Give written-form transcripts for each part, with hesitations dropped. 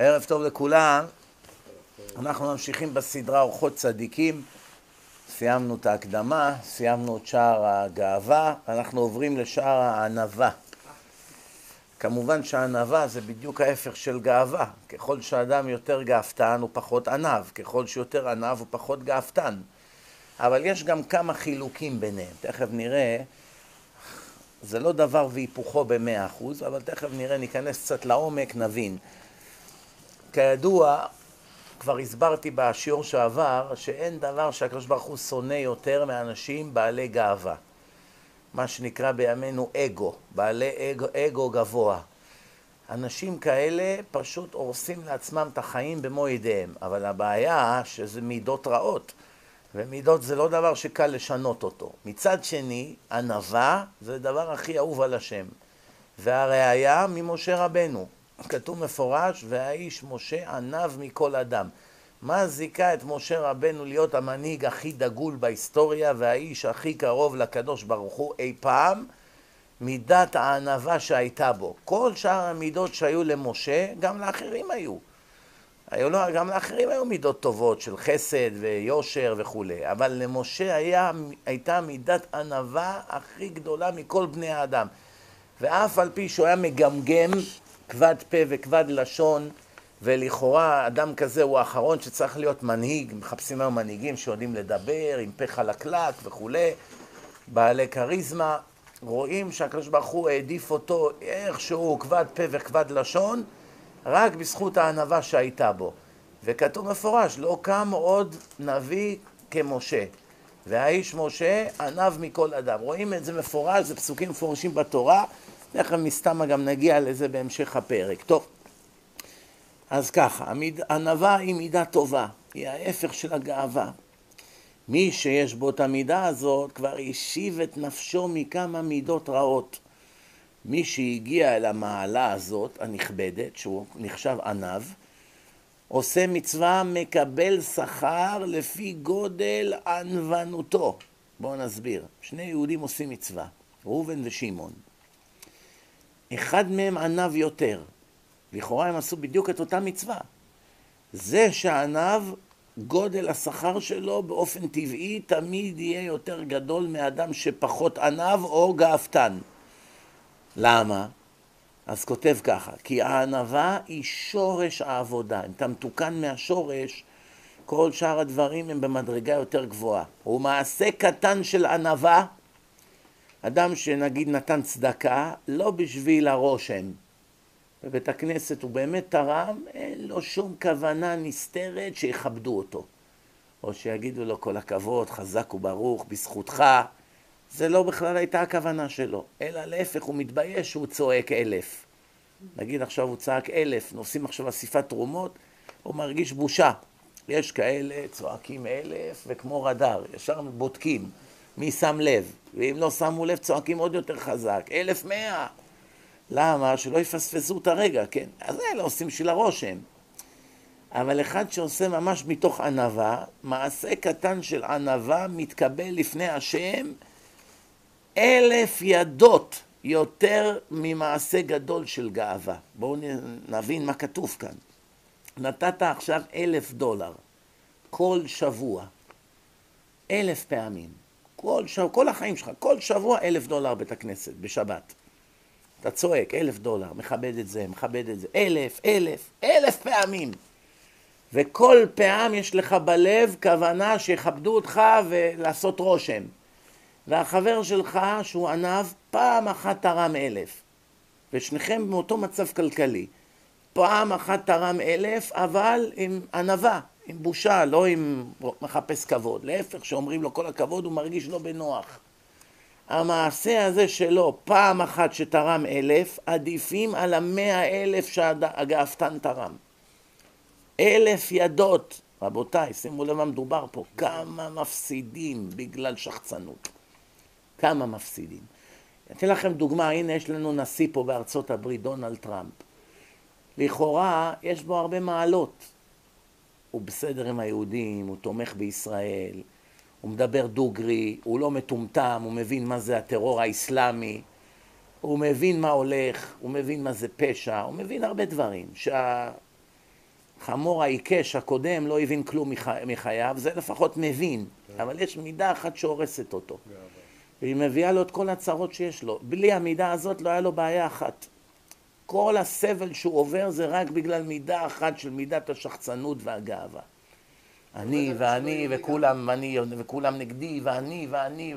ערב טוב לכולם. אנחנו ממשיכים בסדרה אורחות צדיקים. סיימנו את ההקדמה, סיימנו את שער הגאווה, אנחנו עוברים לשער הענווה. כמובן שהענווה זה בדיוק ההפך של גאווה. ככל שאדם יותר גאוותן הוא פחות ענב, ככל שיותר ענב הוא פחות גאוותן. אבל יש גם כמה חילוקים ביניהם. תכף נראה, זה לא דבר והיפוכו ב100%, אבל תכף נראה, ניכנס קצת לעומק, נבין. כידוע, כבר הסברתי בשיעור שעבר, שאין דבר שהקדוש ברוך הוא שונא יותר מאנשים בעלי גאווה. מה שנקרא בימינו אגו, בעלי אגו גבוה. אנשים כאלה פשוט הורסים לעצמם את החיים במו ידיהם, אבל הבעיה שזה מידות רעות, ומידות זה לא דבר שקל לשנות אותו. מצד שני, ענווה זה דבר הכי אהוב על השם, והראיה ממשה רבנו. כתוב מפורש, והאיש משה ענב מכל אדם. מה זיקה את משה רבנו להיות המנהיג הכי דגול בהיסטוריה והאיש הכי קרוב לקדוש ברוך הוא אי פעם? מידת הענווה שהייתה בו. כל שאר המידות שהיו למשה, גם לאחרים היו. גם לאחרים היו מידות טובות של חסד ויושר וכו'. אבל למשה הייתה מידת ענווה הכי גדולה מכל בני האדם. ואף על פי שהוא היה מגמגם, כבד פה וכבד לשון, ולכאורה אדם כזה הוא האחרון שצריך להיות מנהיג. מחפשים היום מנהיגים שיודעים לדבר עם פה חלקלק וכו', בעלי קריזמה. רואים שהקדוש ברוך הוא העדיף אותו איכשהו כבד פה וכבד לשון, רק בזכות הענווה שהייתה בו. וכתוב מפורש, לא קם עוד נביא כמשה, והאיש משה ענב מכל אדם. רואים את זה מפורש, זה פסוקים מפורשים בתורה, תכף מסתם גם נגיע לזה בהמשך הפרק. טוב, אז ככה, הענווה היא מידה טובה, היא ההפך של הגאווה. מי שיש בו את המידה הזאת כבר השיב את נפשו מכמה מידות רעות. מי שהגיע אל המעלה הזאת הנכבדת, שהוא נחשב ענב, עושה מצווה, מקבל שכר לפי גודל ענוונותו. בואו נסביר. שני יהודים עושים מצווה, ראובן ושמעון. אחד מהם ענב יותר. לכאורה הם עשו בדיוק את אותה מצווה. זה שענב, גודל השכר שלו באופן טבעי תמיד יהיה יותר גדול מאדם שפחות ענב או גאוותן. למה? אז כותב ככה, כי הענווה היא שורש העבודה. אם אתה מתוקן מהשורש, כל שאר הדברים הם במדרגה יותר גבוהה. הוא מעשה קטן של ענווה, אדם שנגיד נתן צדקה, לא בשביל הרושם. בבית הכנסת הוא באמת תרם, אין לו שום כוונה נסתרת שיכבדו אותו. או שיגידו לו כל הכבוד, חזק וברוך, בזכותך. זה לא בכלל הייתה הכוונה שלו, אלא להפך, הוא מתבייש שהוא צועק 1000. נגיד עכשיו הוא צעק 1000, נוסעים עכשיו אסיפת תרומות, הוא מרגיש בושה. יש כאלה צועקים 1000 וכמו רדאר, ישר בודקים מי שם לב, ואם לא שמו לב צועקים עוד יותר חזק, 1100. למה? שלא יפספסו את הרגע, כן? אז אלה עושים של הרושם. אבל אחד שעושה ממש מתוך ענווה, מעשה קטן של ענווה מתקבל לפני השם 1000 ידות יותר ממעשה גדול של גאווה. בואו נבין מה כתוב כאן. נתת עכשיו $1,000 כל שבוע, 1000 פעמים. כל החיים שלך, כל שבוע $1,000 בית הכנסת, בשבת. אתה צועק, $1,000, מכבד את זה, מכבד את זה, 1,000 פעמים. וכל פעם יש לך בלב כוונה שיכבדו אותך ולעשות רושם. והחבר שלך שהוא ענב פעם אחת תרם 1,000. ושניכם באותו מצב כלכלי. פעם אחת תרם 1,000, אבל עם ענווה, עם בושה, לא עם מחפש כבוד. להפך, שאומרים לו כל הכבוד הוא מרגיש לא בנוח. המעשה הזה שלו, פעם אחת שתרם 1,000, עדיפים על 100,000 שהגאוותן תרם. 1,000 ידות, רבותיי, שימו לב מה מדובר פה, כמה מפסידים בגלל שחצנות. כמה מפסידים. אתן לכם דוגמה, הנה יש לנו נשיא פה בארצות הברית, דונלד טראמפ. לכאורה יש בו הרבה מעלות. הוא בסדר עם היהודים, הוא תומך בישראל, הוא מדבר דוגרי, הוא לא מטומטם, הוא מבין מה זה הטרור האסלאמי, הוא מבין מה הולך, הוא מבין מה זה פשע, הוא מבין הרבה דברים. החמור העיקש הקודם לא הבין כלום מחייו, זה לפחות מבין, אבל יש מידה אחת שהורסת אותו. והיא מביאה לו את כל הצרות שיש לו. בלי המידה הזאת לא היה לו בעיה אחת. כל הסבל שהוא עובר זה רק בגלל מידה אחת של מידת השחצנות והגאווה. אני ואני וכולם נגדי ואני.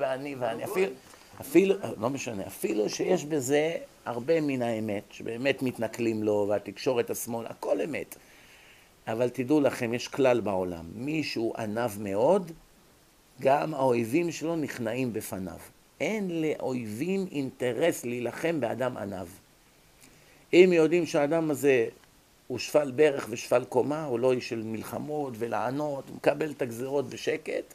אפילו, לא משנה, אפילו שיש בזה הרבה מן האמת, שבאמת מתנכלים לו והתקשורת השמאל, הכל אמת. אבל תדעו לכם, יש כלל בעולם, מישהו ענב מאוד, גם האויבים שלו נכנעים בפניו. אין לאויבים אינטרס להילחם באדם ענב. אם יודעים שהאדם הזה הוא שפל ברך ושפל קומה, הוא לא איש של מלחמות ולענות, הוא מקבל את הגזירות בשקט,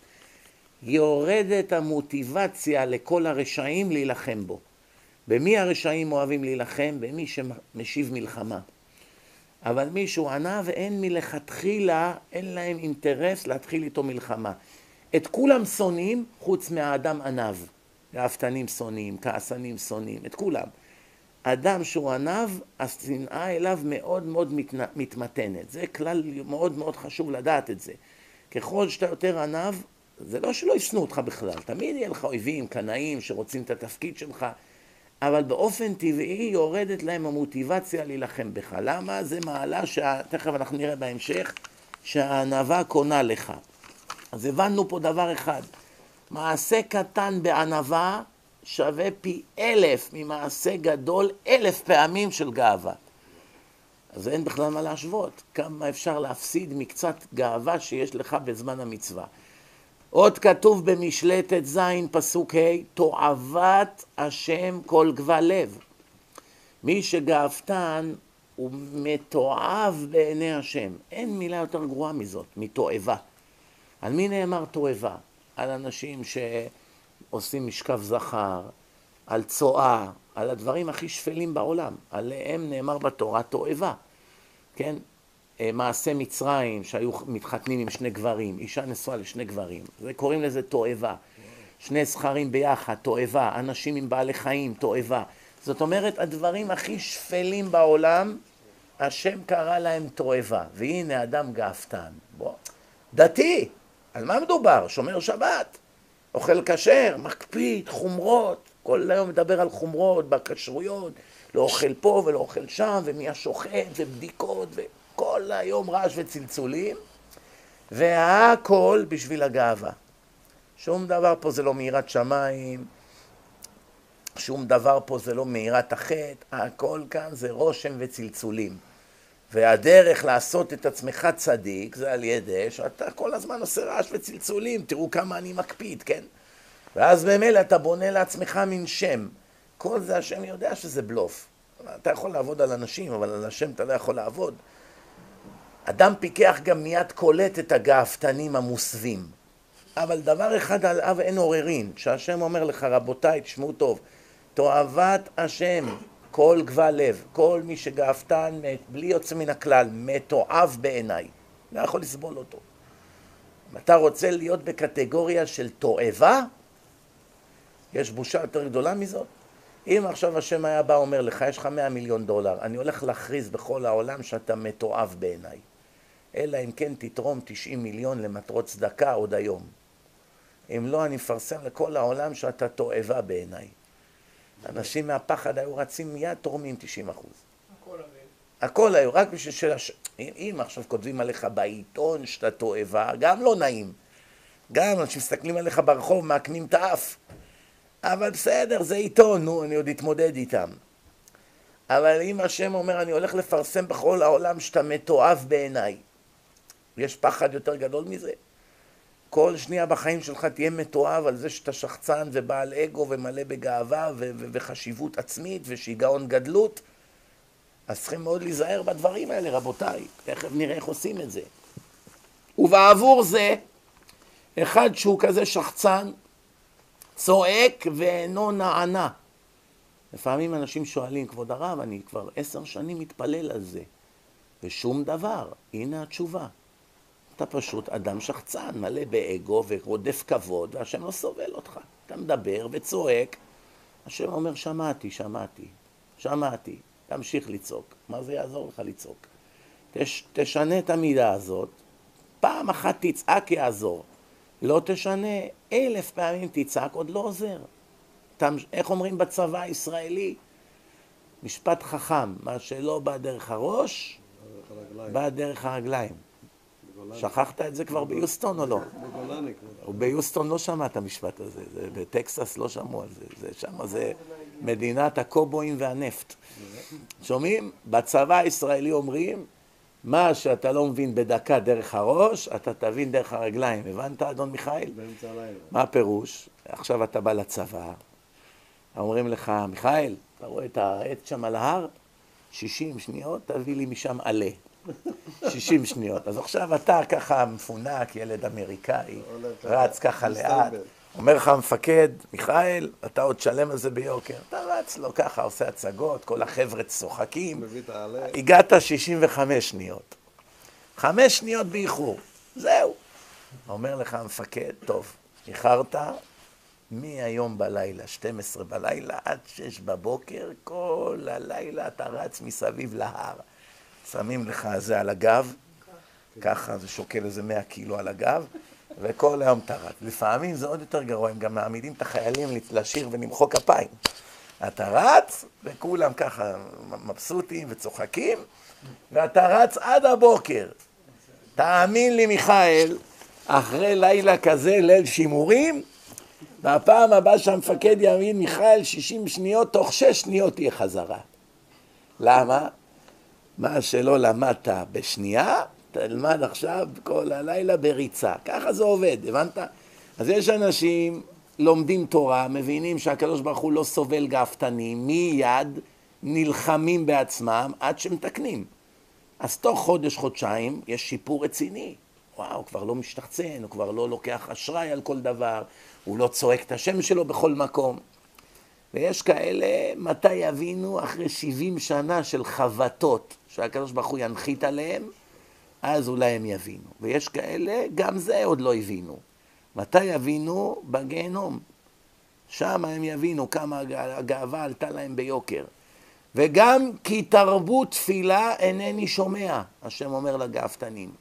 יורדת המוטיבציה לכל הרשעים להילחם בו. במי הרשעים אוהבים להילחם? במי שמשיב מלחמה. אבל מישהו ענה ואין מלכתחילה, אין להם אינטרס להתחיל איתו מלחמה. את כולם שונאים חוץ מהאדם ענב. גאוותנים שונאים, כעסנים שונאים, את כולם. אדם שהוא ענב, השנאה אליו מאוד מאוד מתמתנת. זה כלל מאוד מאוד חשוב לדעת את זה. ככל שאתה יותר ענב, זה לא שלא ישנאו אותך בכלל. תמיד יהיה לך אויבים, קנאים שרוצים את התפקיד שלך, אבל באופן טבעי יורדת להם המוטיבציה להילחם בך. למה? זה מעלה תכף אנחנו נראה בהמשך, שהענבה קונה לך. אז הבנו פה דבר אחד. מעשה קטן בענבה שווה פי 1000 ממעשה גדול 1000 פעמים של גאווה. אז אין בכלל מה להשוות. כמה אפשר להפסיד מקצת גאווה שיש לך בזמן המצווה. עוד כתוב במשלטת זין פסוק ה' תועבת השם כל גבל לב. מי שגאוותן הוא מתועב בעיני השם. אין מילה יותר גרועה מזאת, מתועבה. על מי נאמר תועבה? על אנשים שעושים משכב זכר, על צואה, על הדברים הכי שפלים בעולם. עליהם נאמר בתורה תועבה. כן? מעשה מצרים שהיו מתחתנים עם שני גברים, אישה נשואה לשני גברים, זה קוראים לזה תועבה. שני זכרים ביחד, תועבה. אנשים עם בעלי חיים, תועבה. זאת אומרת, הדברים הכי שפלים בעולם, השם קרא להם תועבה. והנה אדם גאוותן. בוא. דתי, על מה מדובר? שומר שבת, אוכל כשר, מקפיד, חומרות, כל היום מדבר על חומרות, בכשרויות, לא אוכל פה ולא אוכל שם, ומי השוחט, ובדיקות, כל היום רעש וצלצולים, והכל בשביל הגאווה. שום דבר פה זה לא מאירת שמיים, שום דבר פה זה לא מאירת החטא, הכל כאן זה רושם וצלצולים. והדרך לעשות את עצמך צדיק זה על ידי שאתה כל הזמן עושה רעש וצלצולים, תראו כמה אני מקפיד, כן? ואז במילא אתה בונה לעצמך מן שם. כל זה השם יודע שזה בלוף. אתה יכול לעבוד על אנשים, אבל על השם אתה לא יכול לעבוד. אדם פיקח גם מיד קולט את הגאוותנים המוסווים. אבל דבר אחד עליו אין עוררין, שהשם אומר לך, רבותיי, תשמעו טוב, תועבת השם, כל גבל לב, כל מי שגאוותן, בלי יוצא מן הכלל, מתועב בעיניי. לא יכול לסבול אותו. אם אתה רוצה להיות בקטגוריה של תועבה, יש בושה יותר גדולה מזאת. אם עכשיו השם היה בא אומר לך, יש לך $100 מיליון, אני הולך להכריז בכל העולם שאתה מתועב בעיניי. אלא אם כן תתרום 90 מיליון למטרות צדקה עוד היום. אם לא, אני מפרסם לכל העולם שאתה תועבה בעיניי. אנשים מהפחד היו רצים מיד תורמים 90%. הכל היו, רק בשביל אם עכשיו כותבים עליך בעיתון שאתה תועבה, גם לא נעים. גם אנשים מסתכלים עליך ברחוב, מעקמים את האף. אבל בסדר, זה עיתון, נו, אני עוד אתמודד איתם. אבל אם השם אומר, אני הולך לפרסם בכל העולם שאתה מתועב בעיניי, יש פחד יותר גדול מזה? כל שנייה בחיים שלך תהיה מתועב על זה שאתה שחצן ובעל אגו ומלא בגאווה וחשיבות עצמית ושיגעון גדלות. אז צריכים מאוד להיזהר בדברים האלה, רבותיי. תכף נראה איך עושים את זה. ובעבור זה, אחד שהוא כזה שחצן, צועק ואינו נענה. לפעמים אנשים שואלים, כבוד הרב, אני כבר 10 שנים מתפלל על זה. ושום דבר, הנה התשובה. אתה פשוט אדם שחצן, מלא באגו ורודף כבוד, והשם לא סובל אותך. אתה מדבר וצועק, השם אומר, שמעתי, תמשיך לצעוק. מה זה יעזור לך לצעוק? תשנה את המידה הזאת, פעם אחת תצעק יעזור, לא תשנה, 1000 פעמים תצעק, עוד לא עוזר. איך אומרים בצבא הישראלי? משפט חכם, מה שלא בא דרך הראש, בא דרך הרגליים. שכחת את זה כבר ביוסטון או לא? בגולני. ביוסטון לא שמע את המשפט הזה, בטקסס לא שמעו על זה, שם זה מדינת הקובויים והנפט. שומעים? בצבא הישראלי אומרים, מה שאתה לא מבין בדקה דרך הראש, אתה תבין דרך הרגליים. הבנת, אדון מיכאל? באמצע הלילה. מה הפירוש? עכשיו אתה בא לצבא, אומרים לך, מיכאל, אתה רואה את העץ שם על ההר? 60 שניות, תביא לי משם עלה. 60 שניות. אז עכשיו אתה ככה מפונק, ילד אמריקאי, רץ ככה לאט. אומר לך המפקד, מיכאל, אתה עוד שלם על זה ביוקר. אתה רץ לו ככה, עושה הצגות, כל החבר'ה צוחקים. הגעת 65 שניות. 5 שניות באיחור. זהו. אומר לך המפקד, טוב, איחרת מהיום בלילה, 12 בלילה עד 6 בבוקר, כל הלילה אתה רץ מסביב להר. שמים לך זה על הגב, ככה זה שוקל איזה 100 קילו על הגב, וכל היום אתה רץ. לפעמים זה עוד יותר גרוע, הם גם מעמידים את החיילים לשיר ולמחוא כפיים. אתה רץ, וכולם ככה מבסוטים וצוחקים, ואתה רץ עד הבוקר. תאמין לי מיכאל, אחרי לילה כזה, ליל שימורים, והפעם הבאה שהמפקד יאמין, מיכאל, 60 שניות, תוך 6 שניות תהיה חזרה. למה? מה שלא למדת בשנייה, תלמד עכשיו כל הלילה בריצה. ככה זה עובד, הבנת? אז יש אנשים לומדים תורה, מבינים שהקדוש ברוך הוא לא סובל גאוותנים, מיד נלחמים בעצמם עד שמתקנים. אז תוך חודש, חודשיים, יש שיפור רציני. וואו, הוא כבר לא משתחצן, הוא כבר לא לוקח אשראי על כל דבר, הוא לא צועק את השם שלו בכל מקום. ויש כאלה, מתי יבינו? אחרי 70 שנה של חבטות שהקדוש ברוך הוא ינחית עליהם, אז אולי הם יבינו. ויש כאלה, גם זה עוד לא הבינו. מתי יבינו? בגיהנום. שם הם יבינו כמה הגאווה עלתה להם ביוקר. וגם כי תרבו תפילה אינני שומע, השם אומר לגאוותנים.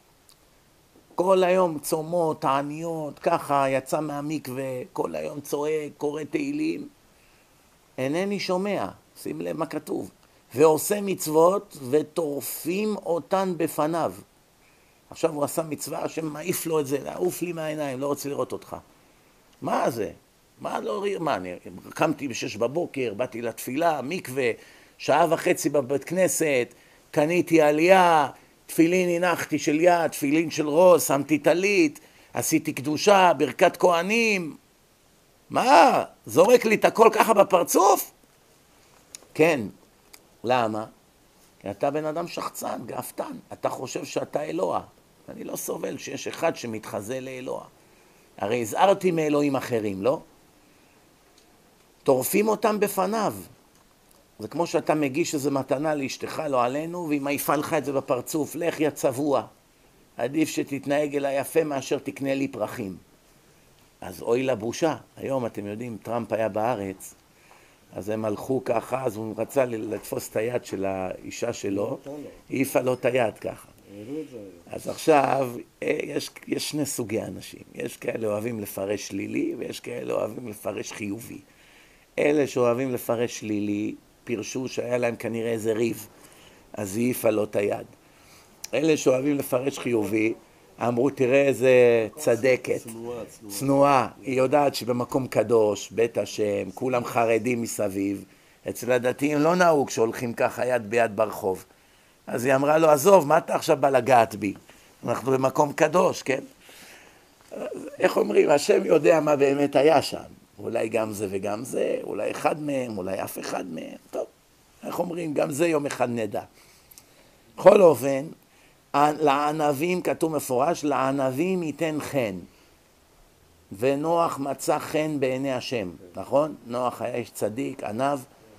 כל היום צומות, תעניות, ככה יצא מהמקווה, כל היום צועק, קורא תהילים. אינני שומע, שים לב מה כתוב. ועושה מצוות וטורפים אותן בפניו. עכשיו הוא עשה מצווה, השם מעיף לו את זה, לעוף לי מהעיניים, לא רוצה לראות אותך. מה זה? מה לא ראה? מה, אני קמתי ב6 בבוקר, באתי לתפילה, מקווה, 1.5 שעה בבית כנסת, קניתי עלייה, תפילין הנחתי של יד, תפילין של ראש, שמתי טלית, עשיתי קדושה, ברכת כהנים. מה? זורק לי את הכל ככה בפרצוף? כן. למה? כי אתה בן אדם שחצן, גאוותן. אתה חושב שאתה אלוה. אני לא סובל שיש אחד שמתחזה לאלוה. הרי הזהרתי מאלוהים אחרים, לא? טורפים אותם בפניו. זה כמו שאתה מגיש איזו מתנה לאשתך, לא עלינו, והיא מעיפה לך את זה בפרצוף. לך יא צבוע. עדיף שתתנהג אליי יפה מאשר תקנה לי פרחים. אז אוי לבושה. היום אתם יודעים, טראמפ היה בארץ, אז הם הלכו ככה, אז הוא רצה לתפוס את היד של האישה שלו, העיפה לו את היד ככה. אז עכשיו, יש 2 סוגי אנשים. יש כאלה אוהבים לפרש שלילי, ויש כאלה אוהבים לפרש חיובי. אלה שאוהבים לפרש שלילי, פירשו שהיה להם כנראה איזה ריב, אז העיפה לו את היד. אלה שאוהבים לפרש חיובי, אמרו, תראה איזה צדקת, צנועה, היא יודעת שבמקום קדוש, בית השם, כולם חרדים מסביב, אצל הדתיים לא נהוג שהולכים ככה יד ביד ברחוב. אז היא אמרה לו, עזוב, מה אתה עכשיו בא לגעת בי? אנחנו במקום קדוש, כן? איך אומרים, השם יודע מה באמת היה שם. אולי גם זה וגם זה, אולי אחד מהם, אולי אף אחד מהם. טוב, איך אומרים, גם זה יום אחד נדע. בכל אופן, לענבים, כתוב מפורש, לענבים ייתן חן. ונוח מצא חן בעיני השם, נכון? נוח היה איש צדיק, ענב.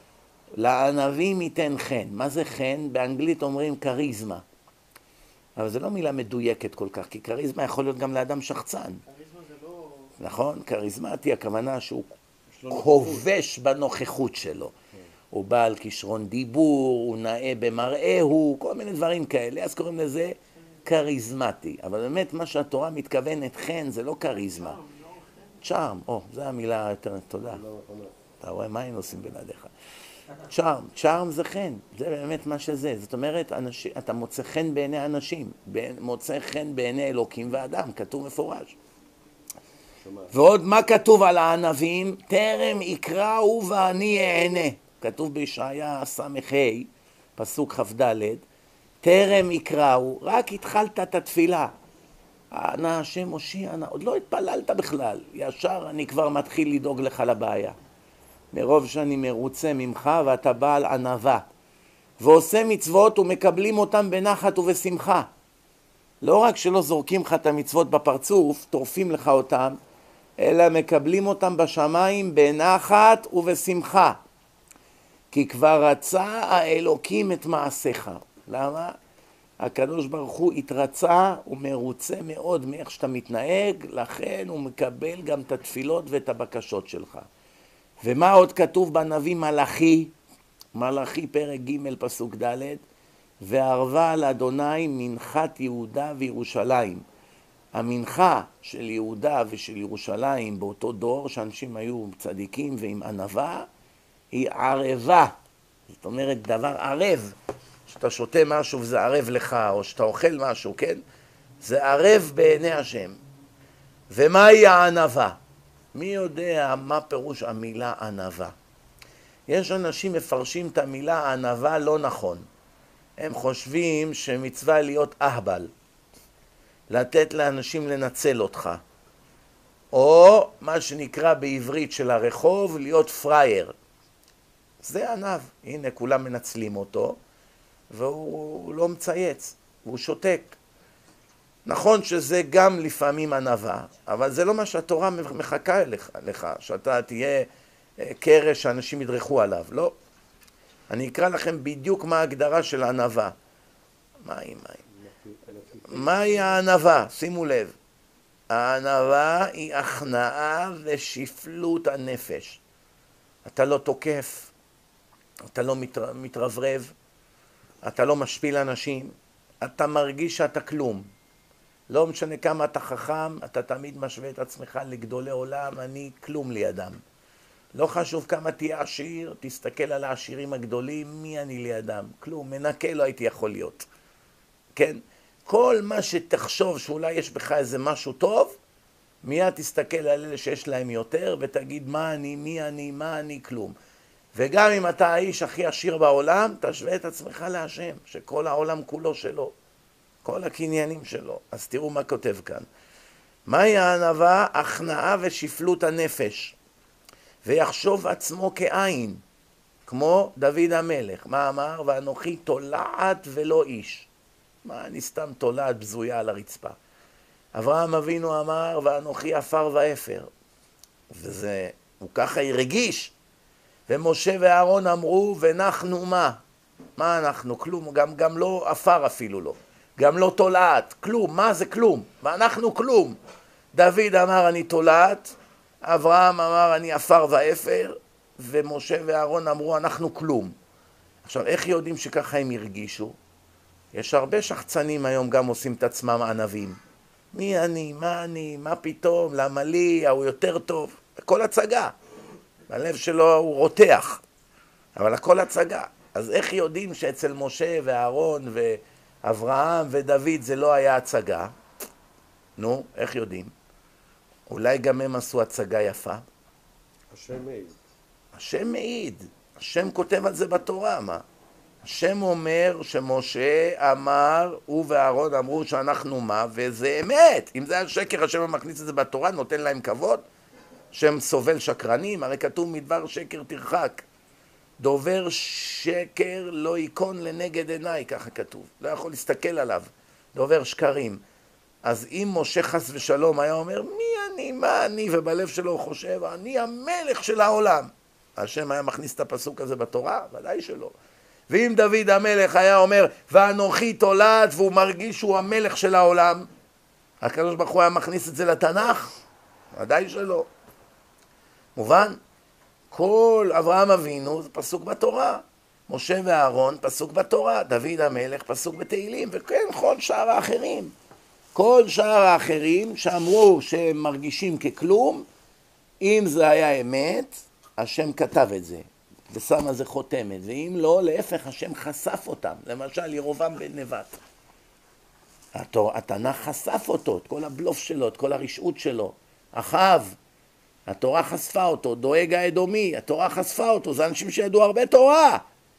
לענבים ייתן חן. מה זה חן? באנגלית אומרים קריזמה. אבל זו לא מילה מדויקת כל כך, כי קריזמה יכול להיות גם לאדם שחצן. קריזמה זה לא... נכון? קריזמטי, הכוונה שהוא כובש בנוכחות שלו. הוא בעל כישרון דיבור, הוא נאה במראהו, כל מיני דברים כאלה, אז קוראים לזה קריזמטי. אבל באמת מה שהתורה מתכוונת חן זה לא קריזמה. צ'ארם, זה המילה יותר, תודה. אתה רואה מה היינו עושים בלעדיך. צ'ארם זה חן, זה באמת מה שזה. זאת אומרת, אתה מוצא חן בעיני אנשים, מוצא חן בעיני אלוקים ואדם, כתוב מפורש. ועוד מה כתוב על הענבים? טרם יקראו ואני אענה. כתוב בישעיה ס"ה, פסוק כ"ד, טרם יקראו, רק התחלת את התפילה. נא השם הושיע נא, עוד לא התפללת בכלל, ישר אני כבר מתחיל לדאוג לך לבעיה. מרוב שאני מרוצה ממך ואתה בעל ענווה. ועושה מצוות ומקבלים אותם בנחת ובשמחה. לא רק שלא זורקים לך את המצוות בפרצוף, טורפים לך אותם, אלא מקבלים אותם בשמיים בנחת ובשמחה. כי כבר רצה האלוקים את מעשיך. למה? הקדוש ברוך הוא התרצה ומרוצה מאוד מאיך שאתה מתנהג, לכן הוא מקבל גם את התפילות ואת הבקשות שלך. ומה עוד כתוב בנביא מלאכי? מלאכי פרק ג' פסוק ד', וערבה על אדוני מנחת יהודה וירושלים. המנחה של יהודה ושל ירושלים באותו דור, שאנשים היו צדיקים ועם ענווה, היא ערבה. זאת אומרת דבר ערב. שאתה שותה משהו וזה ערב לך, או שאתה אוכל משהו, כן? זה ערב בעיני השם. ומהי הענווה? מי יודע מה פירוש המילה ענווה? יש אנשים מפרשים את המילה ענווה לא נכון. הם חושבים שמצווה להיות אהבל. לתת לאנשים לנצל אותך. או מה שנקרא בעברית של הרחוב, להיות פרייר. זה ענב. הנה כולם מנצלים אותו. והוא לא מצייץ, והוא שותק. נכון שזה גם לפעמים ענווה, אבל זה לא מה שהתורה מחכה לך, שאתה תהיה קרש שאנשים ידרכו עליו, לא. אני אקרא לכם בדיוק מה ההגדרה של ענווה. מהי הענווה? שימו לב. הענווה היא הכנעה ושפלות הנפש. אתה לא תוקף, אתה לא מתרברב, אתה לא משפיל אנשים, אתה מרגיש שאתה כלום. לא משנה כמה אתה חכם, אתה תמיד משווה את עצמך לגדולי עולם, אני כלום לידם. לא חשוב כמה תהיה עשיר, תסתכל על העשירים הגדולים, מי אני לידם? כלום, מנקה לא הייתי יכול להיות. כן? כל מה שתחשוב שאולי יש בך איזה משהו טוב, מיד תסתכל על אלה שיש להם יותר ותגיד מה אני, מי אני, מה אני, כלום. וגם אם אתה האיש הכי עשיר בעולם, תשווה את עצמך להשם, שכל העולם כולו שלו, כל הקניינים שלו. אז תראו מה כותב כאן. מהי הענווה? הכנעה ושפלות הנפש, ויחשוב עצמו כעין, כמו דוד המלך. מה אמר? ואנוכי תולעת ולא איש. מה, אני סתם תולעת בזויה על הרצפה. אברהם אבינו אמר, ואנוכי עפר ואפר. וזה, הוא ככה הרגיש. ומשה ואהרון אמרו, ונחנו מה? מה אנחנו? כלום, גם לא עפר אפילו לא. גם לא תולעת, כלום, מה זה כלום? ואנחנו כלום. דוד אמר אני תולעת, אברהם אמר אני עפר ואפר, ומשה ואהרון אמרו אנחנו כלום. עכשיו, איך יודעים שככה הם הרגישו? יש הרבה שחצנים היום גם עושים את עצמם ענבים. מי אני, מה פתאום, למה לי, הוא יותר טוב. הכל הצגה. הלב שלו הוא רותח, אבל הכל הצגה. אז איך יודעים שאצל משה ואהרון ואברהם ודוד זה לא היה הצגה? נו, איך יודעים? אולי גם הם עשו הצגה יפה? השם מעיד. השם מעיד. השם כותב על זה בתורה, מה? השם אומר שמשה אמר, הוא ואהרון אמרו שאנחנו מה, וזה אמת. אם זה היה שקר, השם מכניס את זה בתורה, נותן להם כבוד. שם סובל שקרנים, הרי כתוב מדבר שקר תרחק. דובר שקר לא ייכון לנגד עיניי, ככה כתוב. לא יכול להסתכל עליו. דובר שקרים. אז אם משה חס ושלום היה אומר, מי אני, מה אני, ובלב שלו הוא חושב, אני המלך של העולם. השם היה מכניס את הפסוק הזה בתורה? ודאי שלא. ואם דוד המלך היה אומר, ואנוכי תולעת, והוא מרגיש שהוא המלך של העולם, הקדוש ברוך הוא היה מכניס את זה לתנ"ך? ודאי שלא. מובן? כל אברהם אבינו זה פסוק בתורה. משה ואהרון פסוק בתורה. דוד המלך פסוק בתהילים. וכן, כל שאר האחרים. כל שאר האחרים שאמרו שהם מרגישים ככלום, אם זה היה אמת, השם כתב את זה. ושם על זה חותמת. ואם לא, להפך, השם חשף אותם. למשל, ירובעם בן נבט. התנ"ך חשף אותו, את כל הבלוף שלו, את כל הרשעות שלו. אחאב, התורה חשפה אותו. דואג האדומי, התורה חשפה אותו. זה אנשים שידעו הרבה תורה.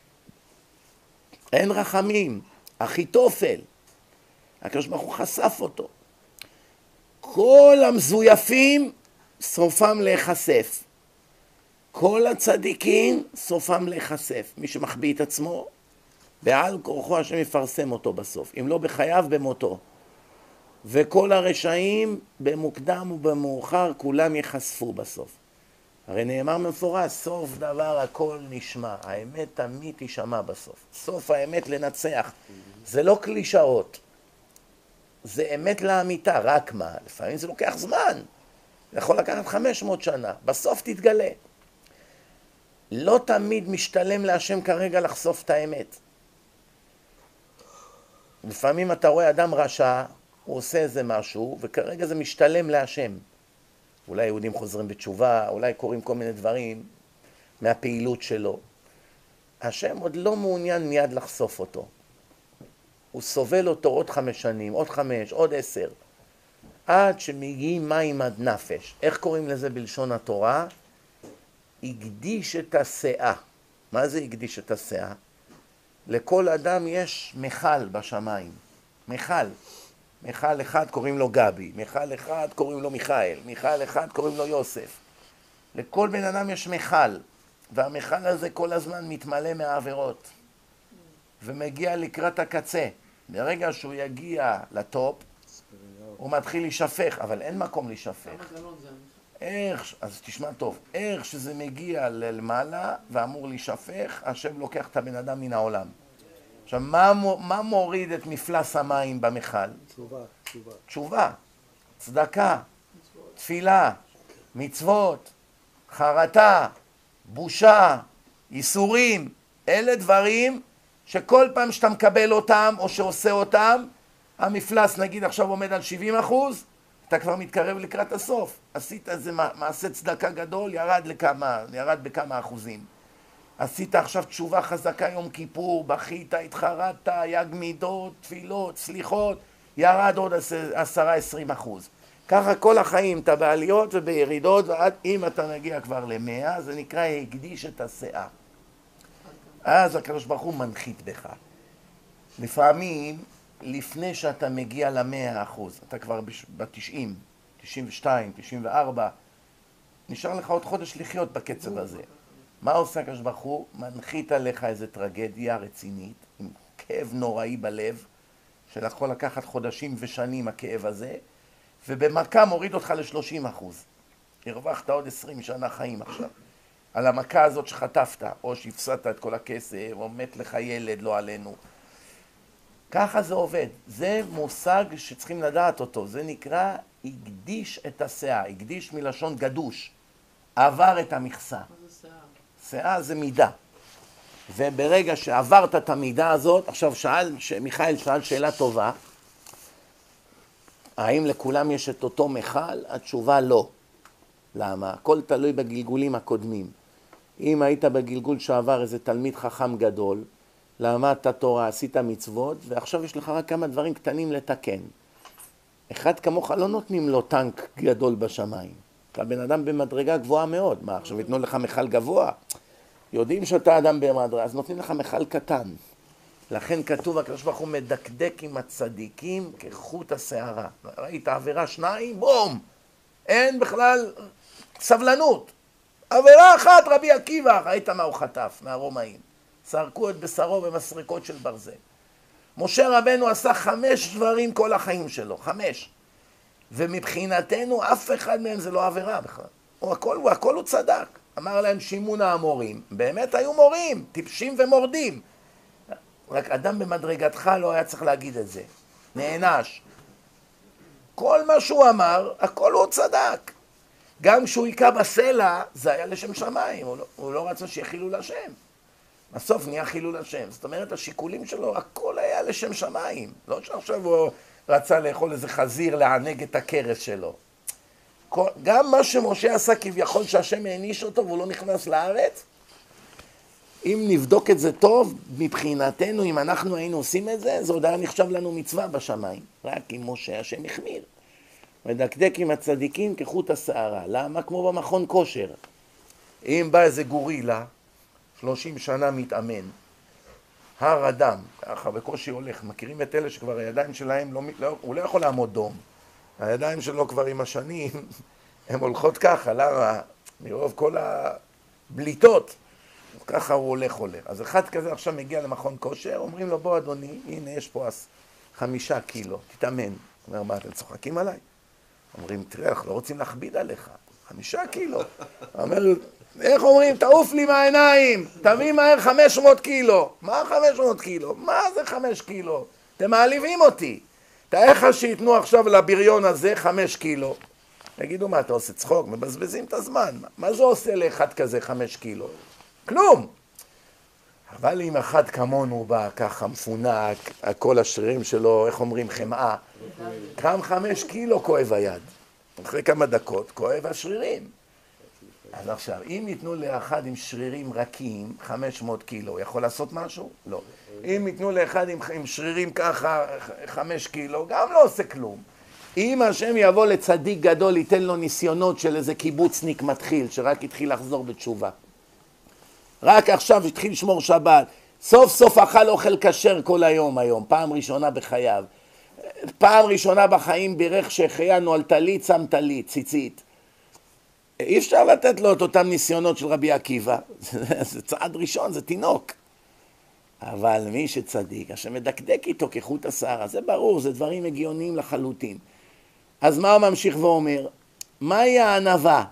אין רחמים. אחיתופל, הקדוש ברוך הוא חשף אותו. כל המזויפים סופם להיחשף. כל הצדיקים סופם להיחשף. מי שמחביא את עצמו, בעל כורחו השם יפרסם אותו בסוף. אם לא בחייו, במותו. וכל הרשעים במוקדם ובמאוחר כולם יחשפו בסוף. הרי נאמר מפורש, סוף דבר הכל נשמע. האמת תמיד תשמע בסוף. סוף האמת לנצח. זה לא קלישאות. זה אמת לאמיתה. רק מה? לפעמים זה לוקח זמן. זה יכול לקחת 500 שנה. בסוף תתגלה. לא תמיד משתלם להשם כרגע לחשוף את האמת. לפעמים אתה רואה אדם רשע, הוא עושה איזה משהו, וכרגע זה משתלם להשם. אולי יהודים חוזרים בתשובה, אולי קוראים כל מיני דברים מהפעילות שלו. השם עוד לא מעוניין מיד לחשוף אותו. הוא סובל אותו עוד 5 שנים, עוד 5, עוד 10. עד שמגיעים מים עד נפש. איך קוראים לזה בלשון התורה? הקדיש את הסאה. מה זה הקדיש את הסאה? לכל אדם יש מיכל בשמיים. מיכל. מיכל אחד קוראים לו גבי, מיכל אחד קוראים לו מיכאל, מיכל אחד קוראים לו יוסף. לכל בן אדם יש מיכל, והמיכל הזה כל הזמן מתמלא מהעבירות. ומגיע לקראת הקצה. ברגע שהוא יגיע לטופ, הוא מתחיל להישפך, אבל אין מקום להישפך. אז תשמע טוב, איך שזה מגיע למעלה ואמור להישפך, השם לוקח את הבן אדם מן העולם. עכשיו, מה מוריד את מפלס המים במכל? תשובה, צדקה, תפילה, מצוות, חרטה, בושה, ייסורים. אלה דברים שכל פעם שאתה מקבל אותם או שעושה אותם, המפלס נגיד עכשיו עומד על 70%, אתה כבר מתקרב לקראת הסוף. עשית איזה מעשה צדקה גדול, ירד בכמה אחוזים. עשית עכשיו תשובה חזקה יום כיפור, בכית, התחרטת, יג מידות, תפילות, סליחות, ירד עוד 10-20%. ככה כל החיים, אתה בעליות ובירידות, ועד אם אתה נגיע כבר ל100, זה נקרא הקדיש את הסאה. אז הקדוש ברוך הוא מנחית בך. לפעמים, לפני שאתה מגיע ל100%, אתה כבר ב-90, 92, 94, נשאר לך עוד חודש לחיות בקצב הזה. מה עושה הקדוש ברוך הוא? מנחית עליך איזו טרגדיה רצינית, עם כאב נוראי בלב, שיכול לקחת חודשים ושנים הכאב הזה, ובמכה מוריד אותך ל-30%. הרווחת עוד 20 שנה חיים עכשיו. על המכה הזאת שחטפת, או שהפסדת את כל הכסף, או מת לך ילד, לא עלינו. ככה זה עובד. זה מושג שצריכים לדעת אותו. זה נקרא הקדיש את הסאה. הקדיש מלשון גדוש. עבר את המכסה. סאה זה מידה. וברגע שעברת את המידה הזאת, עכשיו מיכאל שאל שאלה טובה, האם לכולם יש את אותו מיכל? התשובה לא. למה? הכל תלוי בגלגולים הקודמים. אם היית בגלגול שעבר איזה תלמיד חכם גדול, למדת תורה, עשית מצוות, ועכשיו יש לך רק כמה דברים קטנים לתקן. אחד כמוך לא נותנים לו טנק גדול בשמיים. אתה בן אדם במדרגה גבוהה מאוד. מה, עכשיו יתנו לך מיכל גבוה? יודעים שאתה אדם במדרגה, אז נותנים לך מיכל קטן. לכן כתוב, הקדוש ברוך הוא מדקדק עם הצדיקים כחוט השערה. ראית עבירה 2, בום! אין בכלל סבלנות. עבירה אחת, רבי עקיבא, ראית מה הוא חטף מהרומאים. סרקו את בשרו במסרקות של ברזל. משה רבנו עשה 5 דברים כל החיים שלו, 5. ומבחינתנו אף אחד מהם זה לא עבירה בכלל. הכל הוא צדק. אמר להם שימון האמורים. באמת היו מורים, טיפשים ומורדים. רק אדם במדרגתך לא היה צריך להגיד את זה. נענש. כל מה שהוא אמר, הכל הוא צדק. גם כשהוא היכה בסלע, זה היה לשם שמיים, הוא לא רצה שיהיה חילול השם. בסוף נהיה חילול השם. זאת אומרת, השיקולים שלו, הכל היה לשם שמיים. לא שעכשיו הוא רצה לאכול איזה חזיר, לענג את הכרס שלו. גם מה שמשה עשה כביכול שהשם העניש אותו והוא לא נכנס לארץ, אם נבדוק את זה טוב, מבחינתנו, אם אנחנו היינו עושים את זה, זה עוד היה נחשב לנו מצווה בשמיים. רק עם משה השם החמיר. מדקדק עם הצדיקים כחוט השערה. למה? כמו במכון כושר. אם בא איזה גורילה, 30 שנה מתאמן, הר אדם, ככה בקושי הולך, מכירים את אלה שכבר הידיים שלהם, הוא לא יכול לעמוד דום. הידיים שלו כבר עם השנים, הן הולכות ככה, למה? מרוב כל הבליטות. ככה הוא הולך. אז אחד כזה עכשיו מגיע למכון כושר, אומרים לו, בוא אדוני, הנה יש פה 5 קילו, תתאמן. אומר, מה, אתם צוחקים עליי? אומרים, תראה, אנחנו לא רוצים להכביד עליך. 5 קילו. אומר, איך אומרים, תעוף לי מהעיניים, תביא מהר 500 קילו. מה 500 קילו? מה זה 5 קילו? אתם מעליבים אותי. תאר לך שיתנו עכשיו לבריון הזה 5 קילו. תגידו, מה, אתה עושה צחוק? מבזבזים את הזמן. מה זה עושה לאחד כזה 5 קילו? כלום. אבל אם אחד כמונו בא ככה מפונק, כל השרירים שלו, איך אומרים, חמאה, קם 5 קילו כואב היד. אחרי כמה דקות כואב השרירים. אז עכשיו, אם ייתנו לאחד עם שרירים רכים 500 קילו, יכול לעשות משהו? לא. אם ייתנו לאחד עם שרירים ככה 5 קילו, גם לא עושה כלום. אם השם יבוא לצדיק גדול, ייתן לו ניסיונות של איזה קיבוצניק מתחיל, שרק התחיל לחזור בתשובה. רק עכשיו התחיל לשמור שבת, סוף סוף אכל אוכל כשר כל היום, פעם ראשונה בחייו. פעם ראשונה בחיים בירך שהחיינו על טלית, שם טלית, ציצית. אי אפשר לתת לו את אותם ניסיונות של רבי עקיבא, זה צעד ראשון, זה תינוק. אבל מי שצדיק, שמדקדק איתו כחוט השערה, זה ברור, זה דברים הגיוניים לחלוטין. אז מה הוא ממשיך ואומר? מהי הענווה?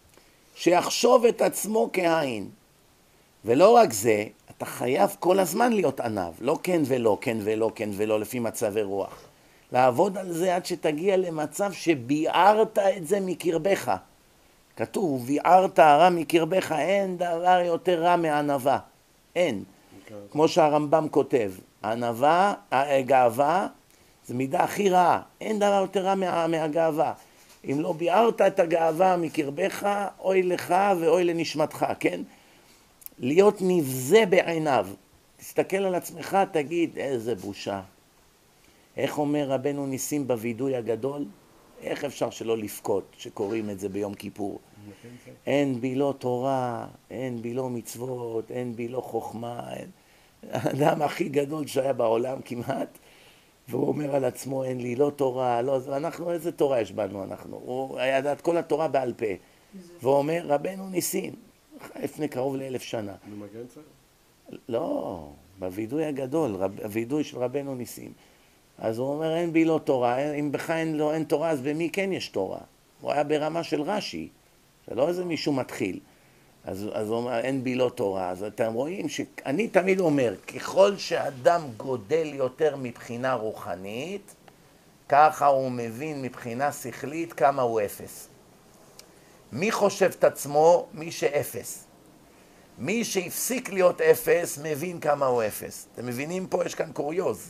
שיחשוב את עצמו כעין. ולא רק זה, אתה חייב כל הזמן להיות ענב, לא כן ולא, כן ולא, כן ולא, לפי מצבי רוח. לעבוד על זה עד שתגיע למצב שביערת את זה מקרבך. כתוב, ביערת הרע מקרבך, אין דבר יותר רע מענווה. אין. כמו שהרמב"ם כותב, ענווה, גאווה, זה מידה הכי רעה. אין דבר יותר רע מהגאווה. אם לא ביערת את הגאווה מקרבך, אוי לך ואוי לנשמתך, כן? להיות נבזה בעיניו. תסתכל על עצמך, תגיד, איזה בושה. איך אומר רבנו ניסים בוידוי הגדול? איך אפשר שלא לבכות שקוראים את זה ביום כיפור? אין בי לא תורה, אין בי לא מצוות, אין בי לא חוכמה. האדם הכי גדול שהיה בעולם כמעט, והוא אומר על עצמו, אין לי לא תורה, לא, אנחנו, איזה תורה יש בנו אנחנו? הוא היה ידע את כל התורה בעל פה. והוא אומר, רבנו ניסים, לפני קרוב ל1000 שנה. במגן צהר? לא, בוידוי הגדול, הוידוי של רבנו ניסים. אז הוא אומר, אין בי לא תורה, אם בך אין תורה, אז במי כן יש תורה? הוא היה ברמה של רש"י, זה לא איזה מישהו מתחיל. אז הוא אומר, אין בי לא תורה. אז אתם רואים שאני תמיד אומר, ככל שאדם גודל יותר מבחינה רוחנית, ככה הוא מבין מבחינה שכלית כמה הוא אפס. מי חושב את עצמו? מי שאפס. מי שהפסיק להיות אפס, מבין כמה הוא אפס. אתם מבינים פה? יש כאן קוריוז.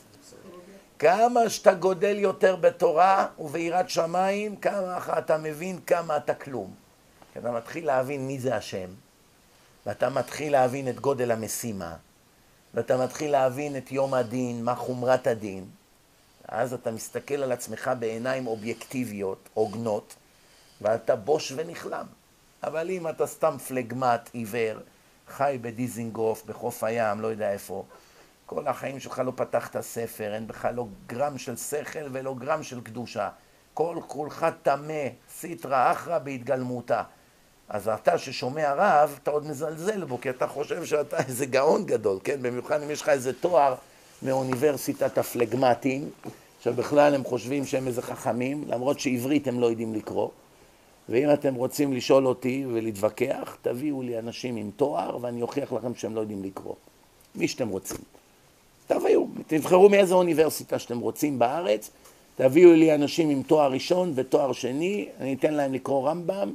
כמה שאתה גודל יותר בתורה וביראת שמיים, כמה אתה מבין כמה אתה כלום. כי אתה מתחיל להבין מי זה השם, ואתה מתחיל להבין את גודל המשימה, ואתה מתחיל להבין את יום הדין, מה חומרת הדין. אז אתה מסתכל על עצמך בעיניים אובייקטיביות, הוגנות, ואתה בוש ונכלם. אבל אם אתה סתם פלגמט, עיוור, חי בדיזינגוף, בחוף הים, לא יודע איפה, כל החיים שלך לא פתחת ספר, אין בך לא גרם של שכל ולא גרם של קדושה. כל כולך תמה, סיטרה, אחרה בהתגלמותה. אז אתה ששומע רב, אתה עוד מזלזל בו, כי אתה חושב שאתה איזה גאון גדול, כן? במיוחד אם יש לך איזה תואר מאוניברסיטת הפלגמטים, שבכלל הם חושבים שהם איזה חכמים, למרות שעברית הם לא יודעים לקרוא. ואם אתם רוצים לשאול אותי ולהתווכח, תביאו לי אנשים עם תואר, ואני אוכיח לכם שהם לא יודעים לקרוא. מי שאתם רוצים. תביאו, תבחרו מאיזה אוניברסיטה שאתם רוצים בארץ, תביאו לי אנשים עם תואר ראשון ותואר שני, אני אתן להם לקרוא רמב"ם,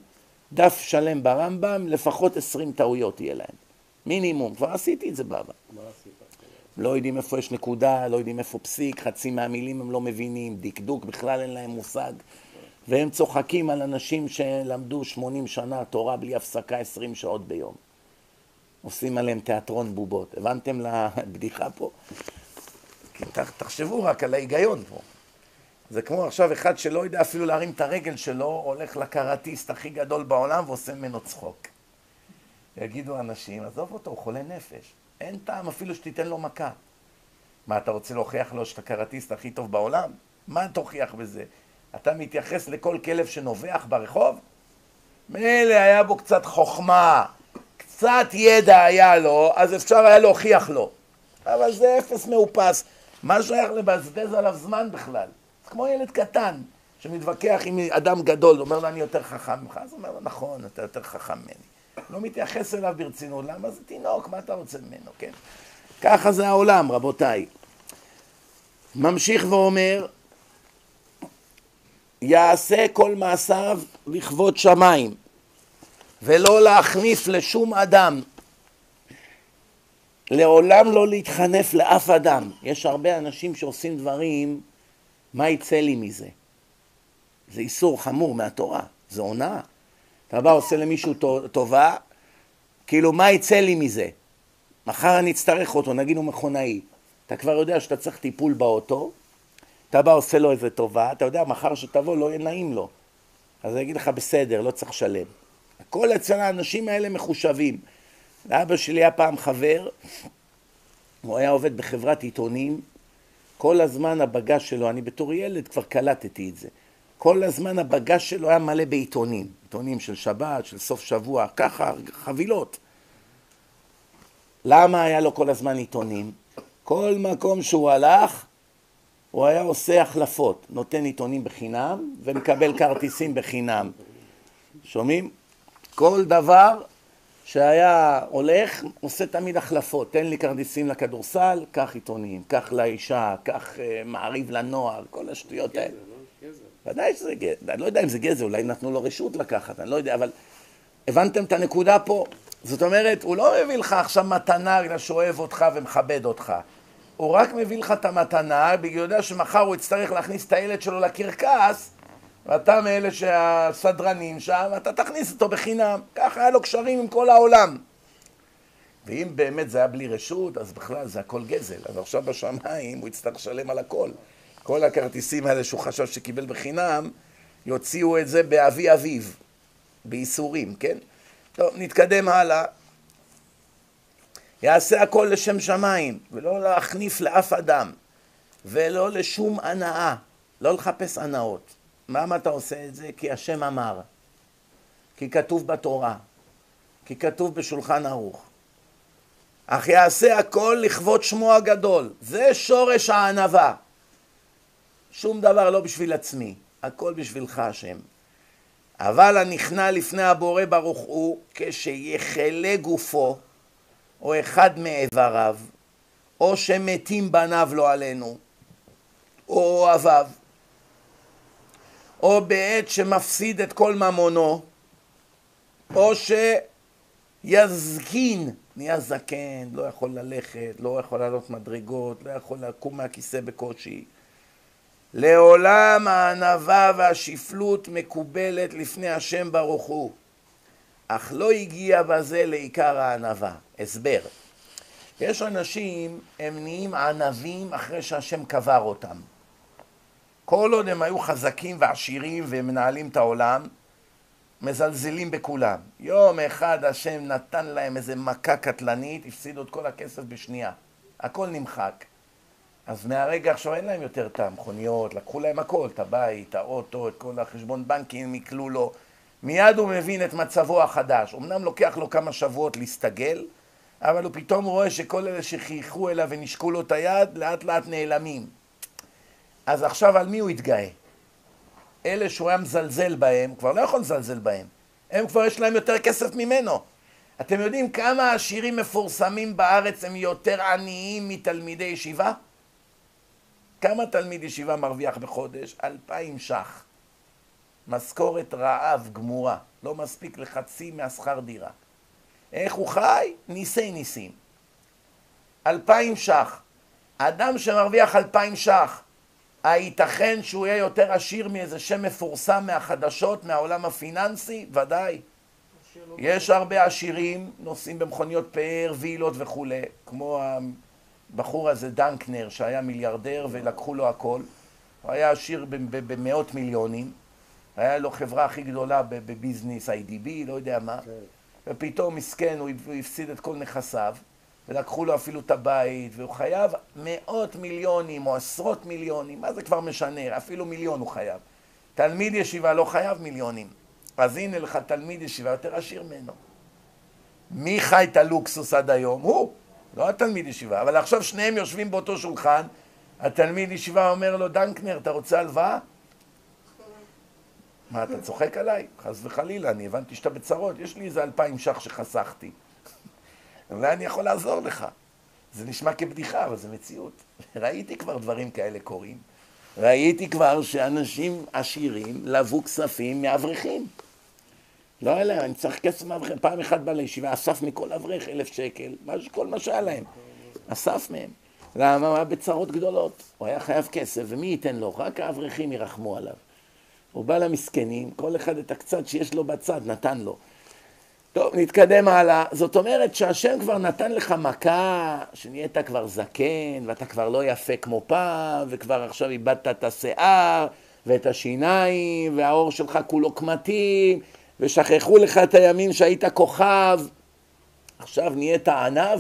דף שלם ברמב"ם, לפחות 20 טעויות יהיה להם. מינימום, כבר עשיתי את זה בעבר. מה עשית? לא יודעים איפה יש נקודה, לא יודעים איפה פסיק, חצי מהמילים הם לא מבינים, דקדוק בכלל אין להם מושג. והם צוחקים על אנשים שלמדו 80 שנה תורה בלי הפסקה 20 שעות ביום. עושים עליהם תיאטרון בובות. הבנתם לבדיחה פה? כי תחשבו רק על ההיגיון פה. זה כמו עכשיו אחד שלא יודע אפילו להרים את הרגל שלו, הולך לקראטיסט הכי גדול בעולם ועושה ממנו צחוק. יגידו אנשים, עזוב אותו, הוא חולה נפש. אין טעם אפילו שתיתן לו מכה. מה, אתה רוצה להוכיח לו שאתה קראטיסט הכי טוב בעולם? מה תוכיח בזה? אתה מתייחס לכל כלב שנובח ברחוב? מילא היה בו קצת חוכמה, קצת ידע היה לו, אז אפשר היה להוכיח לו. אבל זה אפס מאופס. מה שייך לבזבז עליו זמן בכלל? זה כמו ילד קטן שמתווכח עם אדם גדול, אומר לו אני יותר חכם ממך, אז הוא אומר לו נכון, אתה יותר חכם ממני. לא מתייחס אליו ברצינות, למה זה תינוק, מה אתה רוצה ממנו, כן? ככה זה העולם, רבותיי. ממשיך ואומר, יעשה כל מעשיו לכבוד שמיים, ולא להחניף לשום אדם, לעולם לא להתחנף לאף אדם. יש הרבה אנשים שעושים דברים, מה יצא לי מזה? זה איסור חמור מהתורה, זה הונאה. אתה בא עושה למישהו טובה, כאילו מה יצא לי מזה? מחר אני אצטרך אותו, נגיד הוא מכונאי. אתה כבר יודע שאתה צריך טיפול באוטו, אתה בא עושה לו איזה טובה, אתה יודע מחר שתבוא לא יהיה נעים לו. אז אני אגיד לך בסדר, לא צריך לשלם. הכל אצל האנשים האלה מחושבים. לאבא שלי היה פעם חבר, הוא היה עובד בחברת עיתונים, כל הזמן הבגש שלו, אני בתור ילד כבר קלטתי את זה, כל הזמן הבגש שלו היה מלא בעיתונים, עיתונים של שבת, של סוף שבוע, ככה, חבילות. למה היה לו כל הזמן עיתונים? כל מקום שהוא הלך, הוא היה עושה החלפות, נותן עיתונים בחינם ומקבל כרטיסים בחינם. שומעים? כל דבר שהיה הולך, עושה תמיד החלפות. תן לי כרטיסים לכדורסל, קח עיתונים, קח לאישה, קח מעריב לנוער, כל השטויות האלה. ודאי שזה גזל, אני לא יודע אם זה גזל, אולי נתנו לו רשות לקחת, אני לא יודע, אבל הבנתם את הנקודה פה? זאת אומרת, הוא לא מביא לך עכשיו מתנה בגלל שהוא אוהב אותך ומכבד אותך. הוא רק מביא לך את המתנה, בגלל יודע שמחר הוא יצטרך להכניס את הילד שלו לקרקס, ואתה מאלה שהסדרנים שם, אתה תכניס אותו בחינם. ככה היה לו קשרים עם כל העולם. ואם באמת זה היה בלי רשות, אז בכלל זה הכל גזל. אז עכשיו בשמיים הוא יצטרך לשלם על הכל. כל הכרטיסים האלה שהוא חשב שקיבל בחינם, יוציאו את זה באבי אביו, באיסורים, כן? טוב, נתקדם הלאה. יעשה הכל לשם שמיים, ולא להחניף לאף אדם, ולא לשום הנאה, לא לחפש הנאות. למה אתה עושה את זה? כי השם אמר, כי כתוב בתורה, כי כתוב בשולחן ערוך. אך יעשה הכל לכבוד שמו הגדול, זה שורש הענווה. שום דבר לא בשביל עצמי, הכל בשבילך השם. אבל הנכנע לפני הבורא ברוך הוא, כשיחלה גופו, או אחד מאיבריו, או שמתים בניו לא עלינו, או אוהביו, או בעת שמפסיד את כל ממונו, או שיזקין, נהיה זקן, לא יכול ללכת, לא יכול לעלות מדרגות, לא יכול לקום מהכיסא בקושי. לעולם הענווה והשפלות מקובלת לפני השם ברוך הוא, אך לא הגיע בזה לעיקר הענווה. הסבר. יש אנשים, הם נהיים ענבים אחרי שהשם קבר אותם. כל עוד הם היו חזקים ועשירים והם מנהלים את העולם, מזלזלים בכולם. יום אחד השם נתן להם איזה מכה קטלנית, הפסידו את כל הכסף בשנייה. הכל נמחק. אז מהרגע עכשיו אין להם יותר את המכוניות, לקחו להם הכל, את הבית, האוטו, את כל החשבון בנקים, יקלו לו. מיד הוא מבין את מצבו החדש. אמנם לוקח לו כמה שבועות להסתגל, אבל הוא פתאום רואה שכל אלה שחייכו אליו ונשקו לו את היד, לאט לאט נעלמים. אז עכשיו על מי הוא יתגאה? אלה שהוא היה מזלזל בהם, כבר לא יכול לזלזל בהם. הם כבר יש להם יותר כסף ממנו. אתם יודעים כמה עשירים מפורסמים בארץ הם יותר עניים מתלמידי ישיבה? כמה תלמיד ישיבה מרוויח בחודש? 2,000 ש"ח. משכורת רעב גמורה, לא מספיק לחצי מהשכר דירה. איך הוא חי? ניסי ניסים. 2,000 ש"ח. אדם שמרוויח 2,000 ש"ח, הייתכן שהוא יהיה יותר עשיר מאיזה שם מפורסם מהחדשות, מהעולם הפיננסי? ודאי. יש הרבה עשירים, נוסעים במכוניות פאר, וילות וכו', כמו הבחור הזה דנקנר שהיה מיליארדר ולקחו לו הכל. הוא היה עשיר במאות מיליונים, היה לו חברה הכי גדולה בביזנס, IDB, לא יודע מה, ופתאום מסכן, הוא הפסיד את כל נכסיו, ולקחו לו אפילו את הבית, והוא חייב מאות מיליונים או עשרות מיליונים, מה זה כבר משנה, אפילו מיליון הוא חייב. תלמיד ישיבה לא חייב מיליונים, אז הנה לך תלמיד ישיבה יותר עשיר ממנו. מי חי את הלוקסוס עד היום? הוא, לא התלמיד ישיבה, אבל עכשיו שניהם יושבים באותו שולחן, התלמיד ישיבה אומר לו, דנקנר, אתה רוצה הלוואה? מה, אתה צוחק עליי? חס וחלילה, אני הבנתי שאתה בצרות, יש לי איזה 2,000 ש"ח שחסכתי. אולי אני יכול לעזור לך. זה נשמע כבדיחה, אבל זה מציאות. ראיתי כבר דברים כאלה קורים. ראיתי כבר שאנשים עשירים לבו כספים מאברכים. לא היה להם, אני צריך כסף מאברכים. פעם אחת בא לישיבה, אסף מכל אברך 1,000 שקל, כל מה שהיה להם. אסף מהם. למה? הוא היה בצרות גדולות. הוא היה חייב כסף, ומי ייתן לו? רק האברכים ירחמו עליו. הוא בא למסכנים, כל אחד את הקצת שיש לו בצד, נתן לו. טוב, נתקדם הלאה. זאת אומרת שהשם כבר נתן לך מכה, שנהיית כבר זקן, ואתה כבר לא יפה כמו פעם, וכבר עכשיו איבדת את השיער, ואת השיניים, והאור שלך כולו קמטים, ושכחו לך את הימים שהיית כוכב. עכשיו נהיית ענב.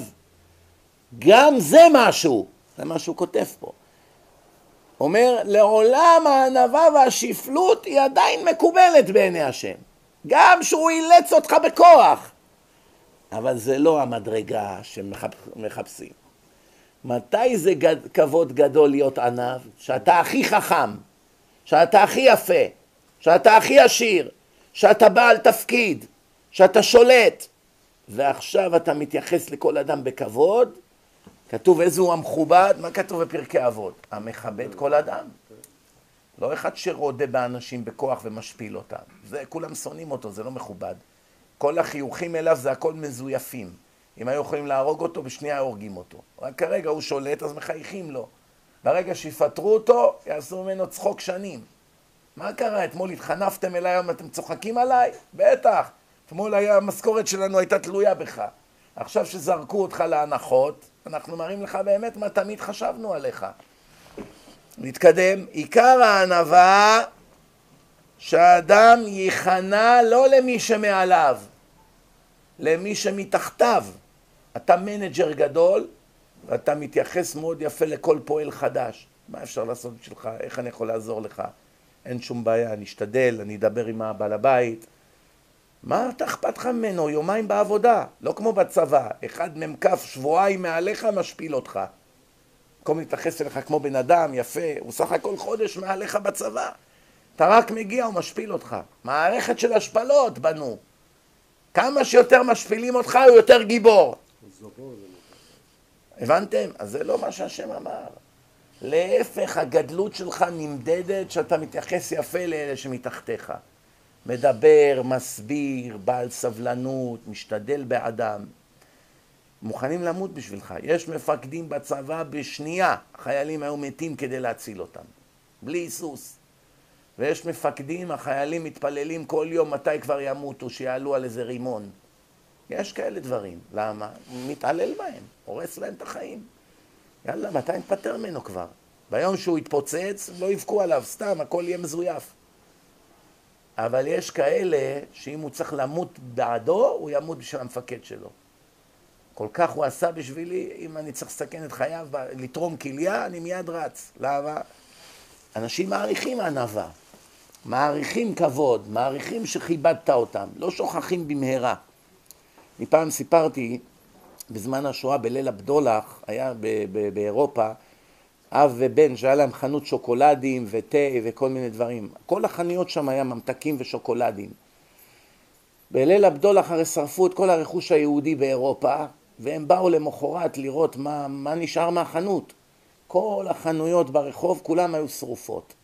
גם זה משהו. זה מה שהוא כותב פה. אומר, לעולם הענבה והשפלות היא עדיין מקובלת בעיני השם. גם שהוא אילץ אותך בכוח. אבל זה לא המדרגה שמחפשים. מתי זה כבוד גדול להיות ענב? שאתה הכי חכם, שאתה הכי יפה, שאתה הכי עשיר, שאתה בעל תפקיד, שאתה שולט. ועכשיו אתה מתייחס לכל אדם בכבוד. כתוב איזו המכובד, מה כתוב בפרקי אבות? המכבד כל אדם. לא אחד שרודה באנשים בכוח ומשפיל אותם. זה, כולם שונאים אותו, זה לא מכובד. כל החיוכים אליו זה הכל מזויפים. אם היו יכולים להרוג אותו, בשנייה הורגים אותו. רק כרגע הוא שולט, אז מחייכים לו. ברגע שיפטרו אותו, יעשו ממנו צחוק שנים. מה קרה? אתמול התחנפתם אליי, היום אתם צוחקים עליי? בטח. אתמול המשכורת שלנו הייתה תלויה בך. עכשיו שזרקו אותך להנחות, אנחנו מראים לך באמת מה תמיד חשבנו עליך. נתקדם. עיקר הענווה שהאדם ייכנע לא למי שמעליו, למי שמתחתיו. אתה מנג'ר גדול ואתה מתייחס מאוד יפה לכל פועל חדש. מה אפשר לעשות בשבילך? איך אני יכול לעזור לך? אין שום בעיה, אני אשתדל, אני אדבר עם הבעל הבית. מה אתה אכפת לך ממנו? יומיים בעבודה, לא כמו בצבא. אחד ממקף שבועיים מעליך משפיל אותך. במקום להתייחס אליך כמו בן אדם יפה, הוא סך הכל חודש מעליך בצבא. אתה רק מגיע ומשפיל אותך. מערכת של השפלות בנו. כמה שיותר משפילים אותך הוא יותר גיבור. הבנתם? אז זה לא מה שהשם אמר. להפך, הגדלות שלך נמדדת שאתה מתייחס יפה לאלה שמתחתיך. מדבר, מסביר, בעל סבלנות, משתדל באדם. מוכנים למות בשבילך. יש מפקדים בצבא בשנייה, החיילים היו מתים כדי להציל אותם. בלי היסוס. ויש מפקדים, החיילים מתפללים כל יום מתי כבר ימותו, שיעלו על איזה רימון. יש כאלה דברים. למה? מתעלל בהם, הורס להם את החיים. יאללה, מתי נפטר ממנו כבר? ביום שהוא יתפוצץ, לא יבכו עליו, סתם, הכל יהיה מזויף. אבל יש כאלה שאם הוא צריך למות בעדו, הוא ימות בשביל המפקד שלו. כל כך הוא עשה בשבילי, אם אני צריך לסכן את חייו, לתרום כליה, אני מיד רץ. למה? אנשים מעריכים ענווה, מעריכים כבוד, מעריכים שכיבדת אותם, לא שוכחים במהרה. מפעם סיפרתי, בזמן השואה בליל הבדולח, היה באירופה, אב ובן שהיה להם חנות שוקולדים ותה וכל מיני דברים. כל החנויות שם היה ממתקים ושוקולדים. בליל הבדולח הרי שרפו את כל הרכוש היהודי באירופה, והם באו למחרת לראות מה נשאר מהחנות. כל החנויות ברחוב, כולם היו שרופות.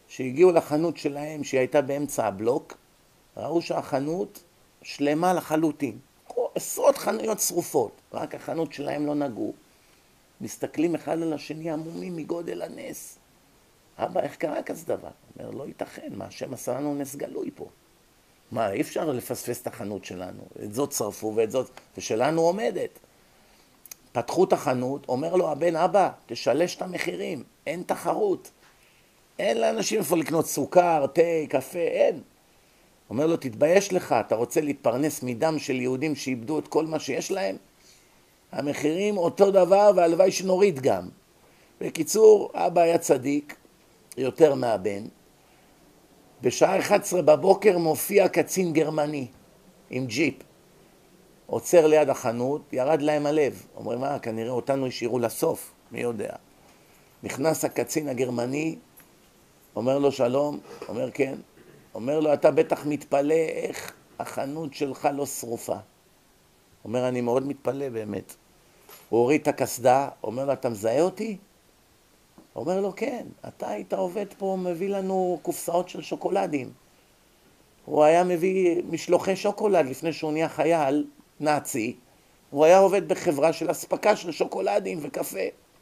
שהגיעו לחנות שלהם שהיא הייתה באמצע הבלוק, ראו שהחנות שלמה לחלוטין. עשרות חנויות שרופות, רק החנות שלהם לא נגעו. מסתכלים אחד על השני עמומים מגודל הנס. אבא, איך קרה כזה דבר? אומר, לא ייתכן, מה השם עשה לנו נס גלוי פה. מה, אי אפשר לפספס את החנות שלנו. את זאת שרפו ואת זאת, ושלנו עומדת. פתחו את החנות, אומר לו הבן, אבא, תשלש את המחירים, אין תחרות. אין לאנשים איפה לקנות סוכר, תה, קפה, אין. אומר לו, תתבייש לך, אתה רוצה להתפרנס מדם של יהודים שאיבדו את כל מה שיש להם? המחירים אותו דבר, והלוואי שנוריד גם. בקיצור, אבא היה צדיק, יותר מהבן. בשעה 11 בבוקר מופיע קצין גרמני עם ג'יפ. עוצר ליד החנות, ירד להם הלב. אומרים, מה, כנראה אותנו השאירו לסוף, מי יודע. נכנס הקצין הגרמני, אומר לו שלום, אומר כן. אומר לו, אתה בטח מתפלא איך החנות שלך לא שרופה. אומר, אני מאוד מתפלא באמת. הוא הוריד את הכסדה, אומר לו, אתה מזהה אותי? אומר לו, כן, אתה היית עובד פה, מביא לנו קופסאות של שוקולדים. הוא היה מביא משלוחי שוקולד לפני שהוא נהיה חייל נאצי. הוא היה עובד בחברה של אספקה של שוקולדים וקפה.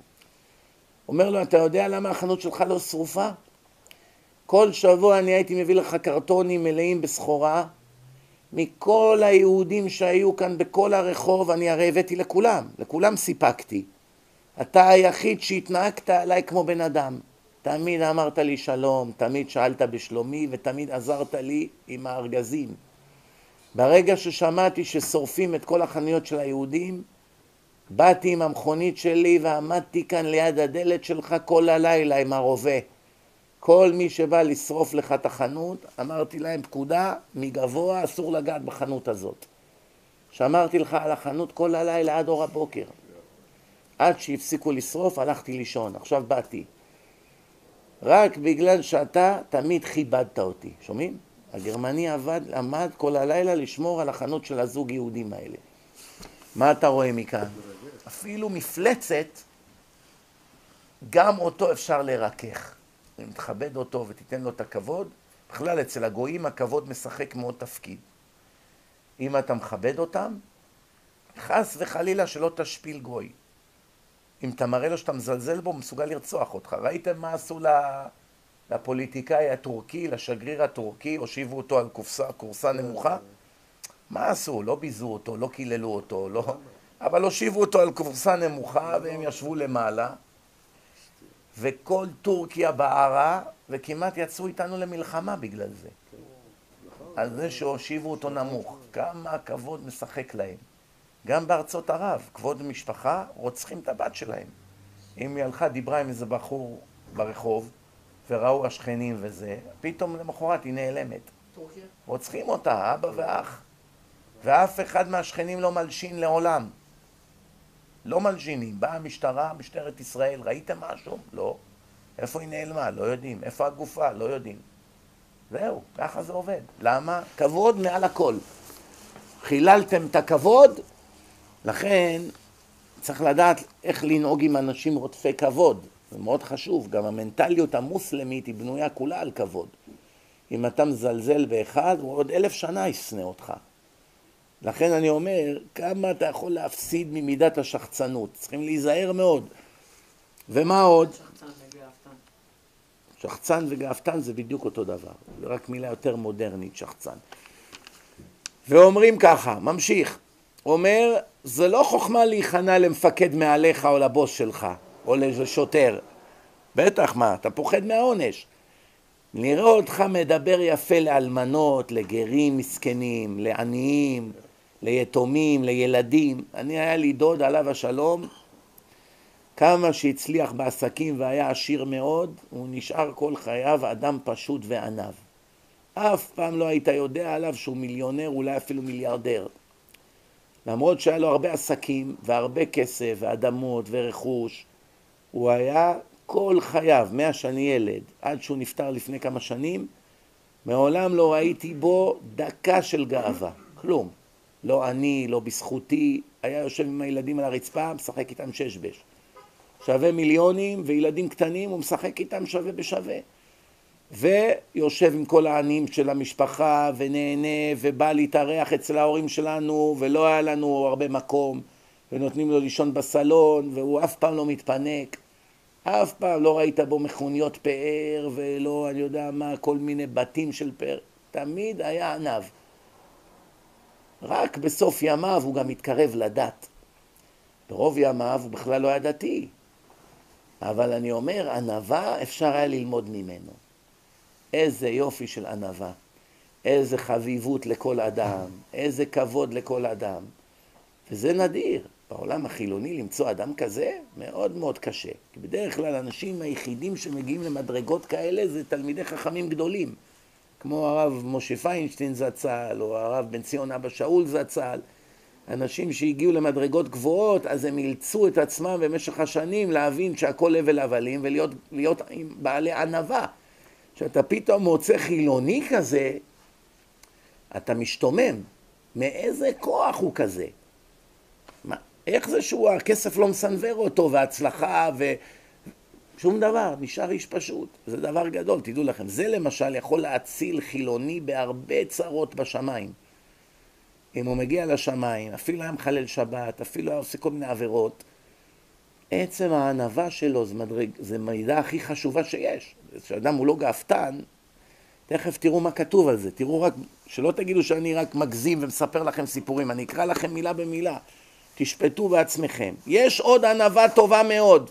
אומר לו, אתה יודע למה החנות שלך לא שרופה? כל שבוע אני הייתי מביא לך קרטונים מלאים בסחורה. מכל היהודים שהיו כאן בכל הרחוב, אני הרי הבאתי לכולם סיפקתי. אתה היחיד שהתנהגת עליי כמו בן אדם. תמיד אמרת לי שלום, תמיד שאלת בשלומי ותמיד עזרת לי עם הארגזים. ברגע ששמעתי ששורפים את כל החנויות של היהודים, באתי עם המכונית שלי ועמדתי כאן ליד הדלת שלך כל הלילה עם הרובה. כל מי שבא לשרוף לך את החנות, אמרתי להם פקודה, מגבוה אסור לגעת בחנות הזאת. שמרתי לך על החנות כל הלילה עד אור הבוקר. עד שהפסיקו לשרוף, הלכתי לישון, עכשיו באתי. רק בגלל שאתה תמיד כיבדת אותי, שומעים? הגרמני עמד כל הלילה לשמור על החנות של הזוג יהודים האלה. מה אתה רואה מכאן? אפילו מפלצת, גם אותו אפשר לרכך. אם תכבד אותו ותיתן לו את הכבוד, בכלל אצל הגויים הכבוד משחק מאוד תפקיד. אם אתה מכבד אותם, חס וחלילה שלא תשפיל גוי. אם אתה מראה לו שאתה מזלזל בו, הוא מסוגל לרצוח אותך. ראיתם מה עשו לפוליטיקאי הטורקי, לשגריר הטורקי, הושיבו אותו על קורסה נמוכה? מה עשו? לא ביזו אותו, לא קיללו אותו, לא... אבל הושיבו אותו על קורסה נמוכה והם ישבו למעלה. וכל טורקיה בערה, וכמעט יצאו איתנו למלחמה בגלל זה. על זה שהושיבו אותו נמוך. כמה הכבוד משחק להם. גם בארצות ערב, כבוד משפחה, רוצחים את הבת שלהם. אם היא הלכה, דיברה עם איזה בחור ברחוב, וראו השכנים וזה, פתאום למחרת היא נעלמת. טורקיה? רוצחים אותה, אבא ואח. ואף אחד מהשכנים לא מלשין לעולם. לא מלשינים. באה המשטרה, משטרת ישראל, ראיתם משהו? לא. איפה היא נעלמה? לא יודעים. איפה הגופה? לא יודעים. זהו, ככה זה עובד. למה? כבוד מעל הכל. חיללתם את הכבוד, לכן צריך לדעת איך לנהוג עם אנשים רודפי כבוד. זה מאוד חשוב. גם המנטליות המוסלמית היא בנויה כולה על כבוד. אם אתה מזלזל באחד, הוא עוד 1000 שנה ישנא אותך. לכן אני אומר, כמה אתה יכול להפסיד ממידת השחצנות. צריכים להיזהר מאוד. ומה עוד? שחצן וגאוותן. שחצן וגאוותן זה בדיוק אותו דבר. זה רק מילה יותר מודרנית, שחצן. ואומרים ככה, ממשיך. אומר, זה לא חוכמה להיכנע למפקד מעליך או לבוס שלך, או לשוטר. בטח מה, אתה פוחד מהעונש. נראה אותך מדבר יפה לאלמנות, לגרים מסכנים, לעניים, ליתומים, לילדים. אני היה לי דוד עליו השלום, כמה שהצליח בעסקים והיה עשיר מאוד, הוא נשאר כל חייו אדם פשוט וענב. אף פעם לא היית יודע עליו שהוא מיליונר, אולי אפילו מיליארדר. למרות שהיה לו הרבה עסקים והרבה כסף ואדמות ורכוש, הוא היה כל חייו, שאני ילד, עד שהוא נפטר לפני כמה שנים, מעולם לא ראיתי בו דקה של גאווה, כלום. לא אני, לא בזכותי, היה יושב עם הילדים על הרצפה, משחק איתם ששבש. שווה מיליונים וילדים קטנים, הוא משחק איתם שווה בשווה. ויושב עם כל העניים של המשפחה ונהנה ובא להתארח אצל ההורים שלנו, ולא היה לנו הרבה מקום, ונותנים לו לישון בסלון, והוא אף פעם לא מתפנק. אף פעם לא ראית בו מכוניות פאר ולא אני יודע מה, כל מיני בתים של פאר. תמיד היה ענב. רק בסוף ימיו הוא גם התקרב לדת. ברוב ימיו הוא בכלל לא היה דתי. אבל אני אומר, ענווה אפשר היה ללמוד ממנו. איזה יופי של ענווה. איזה חביבות לכל אדם. איזה כבוד לכל אדם. וזה נדיר. בעולם החילוני למצוא אדם כזה מאוד מאוד קשה. כי בדרך כלל האנשים היחידים שמגיעים למדרגות כאלה זה תלמידי חכמים גדולים. כמו הרב משה פיינשטיין זצ"ל, או הרב בן ציון אבא שאול זצ"ל. אנשים שהגיעו למדרגות גבוהות, אז הם אילצו את עצמם במשך השנים להבין שהכל הבל הבלים, ולהיות עם בעלי ענווה. כשאתה פתאום מוצא חילוני כזה, אתה משתומם. מאיזה כוח הוא כזה? איך זה הכסף לא מסנבר אותו, וההצלחה שום דבר, נשאר איש פשוט. זה דבר גדול, תדעו לכם. זה למשל יכול להציל חילוני בהרבה צרות בשמיים. אם הוא מגיע לשמיים, אפילו היה מחלל שבת, אפילו היה עושה כל מיני עבירות, עצם הענווה שלו זה מידע הכי חשובה שיש. כשאדם הוא לא גאוותן, תכף תראו מה כתוב על זה. תראו רק, שלא תגידו שאני רק מגזים ומספר לכם סיפורים, אני אקרא לכם מילה במילה. תשפטו בעצמכם. יש עוד ענווה טובה מאוד.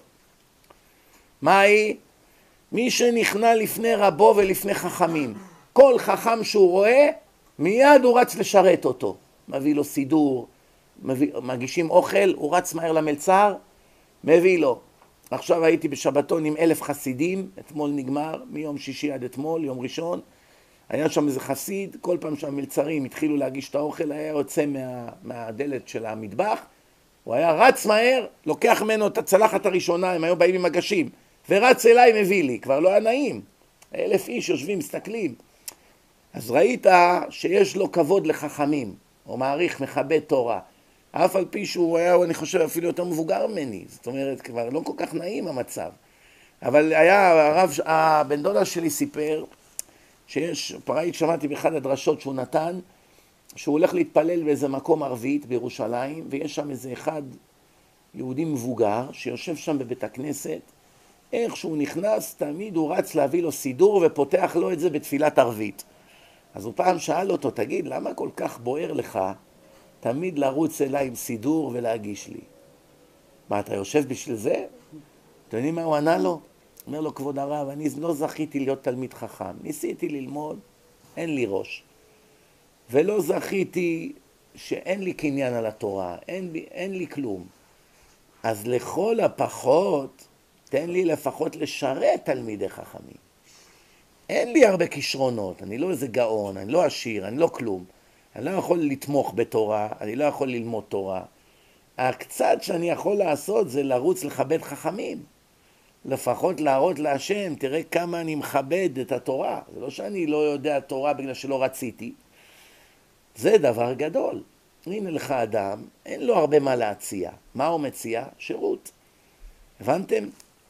מה היא? מי שנכנע לפני רבו ולפני חכמים. כל חכם שהוא רואה, מיד הוא רץ לשרת אותו. מביא לו סידור, מגישים אוכל, הוא רץ מהר למלצר, מביא לו. עכשיו הייתי בשבתון עם 1,000 חסידים, אתמול נגמר, מיום שישי עד אתמול, יום ראשון. היה שם איזה חסיד, כל פעם שהמלצרים התחילו להגיש את האוכל, היה יוצא מהדלת של המטבח, הוא היה רץ מהר, לוקח ממנו את הצלחת הראשונה, הם היו באים עם מגשים, ורץ אליי מביא לי, כבר לא היה נעים. 1,000 איש יושבים, מסתכלים. אז ראית שיש לו כבוד לחכמים, הוא מעריך, מכבד תורה. אף על פי שהוא היה, אני חושב, אפילו יותר מבוגר ממני. זאת אומרת, כבר לא כל כך נעים המצב. אבל היה, הבן דודה שלי סיפר, שיש, פראית שמעתי באחד הדרשות שהוא נתן, שהוא הולך להתפלל באיזה מקום ערבית בירושלים, ויש שם איזה אחד יהודי מבוגר, שיושב שם בבית הכנסת, איך שהוא נכנס, תמיד הוא רץ להביא לו סידור, ופותח לו את זה בתפילת ערבית. אז הוא פעם שאל אותו, תגיד, למה כל כך בוער לך תמיד לרוץ אליי עם סידור ולהגיש לי? מה, אתה יושב בשביל זה? אתם יודעים מה הוא ענה לו? אומר לו, כבוד הרב, אני לא זכיתי להיות תלמיד חכם. ניסיתי ללמוד, אין לי ראש. ולא זכיתי שאין לי קניין על התורה, אין לי כלום. אז לכל הפחות, תן לי לפחות לשרת תלמידי חכמים. אין לי הרבה כישרונות, אני לא איזה גאון, אני לא עשיר, אני לא כלום. אני לא יכול לתמוך בתורה, אני לא יכול ללמוד תורה. הקצת שאני יכול לעשות זה לרוץ לכבד חכמים. לפחות להראות להשם, תראה כמה אני מכבד את התורה. זה לא שאני לא יודע תורה בגלל שלא רציתי. זה דבר גדול. הנה לך אדם, אין לו הרבה מה להציע. מה הוא מציע? שירות. הבנתם?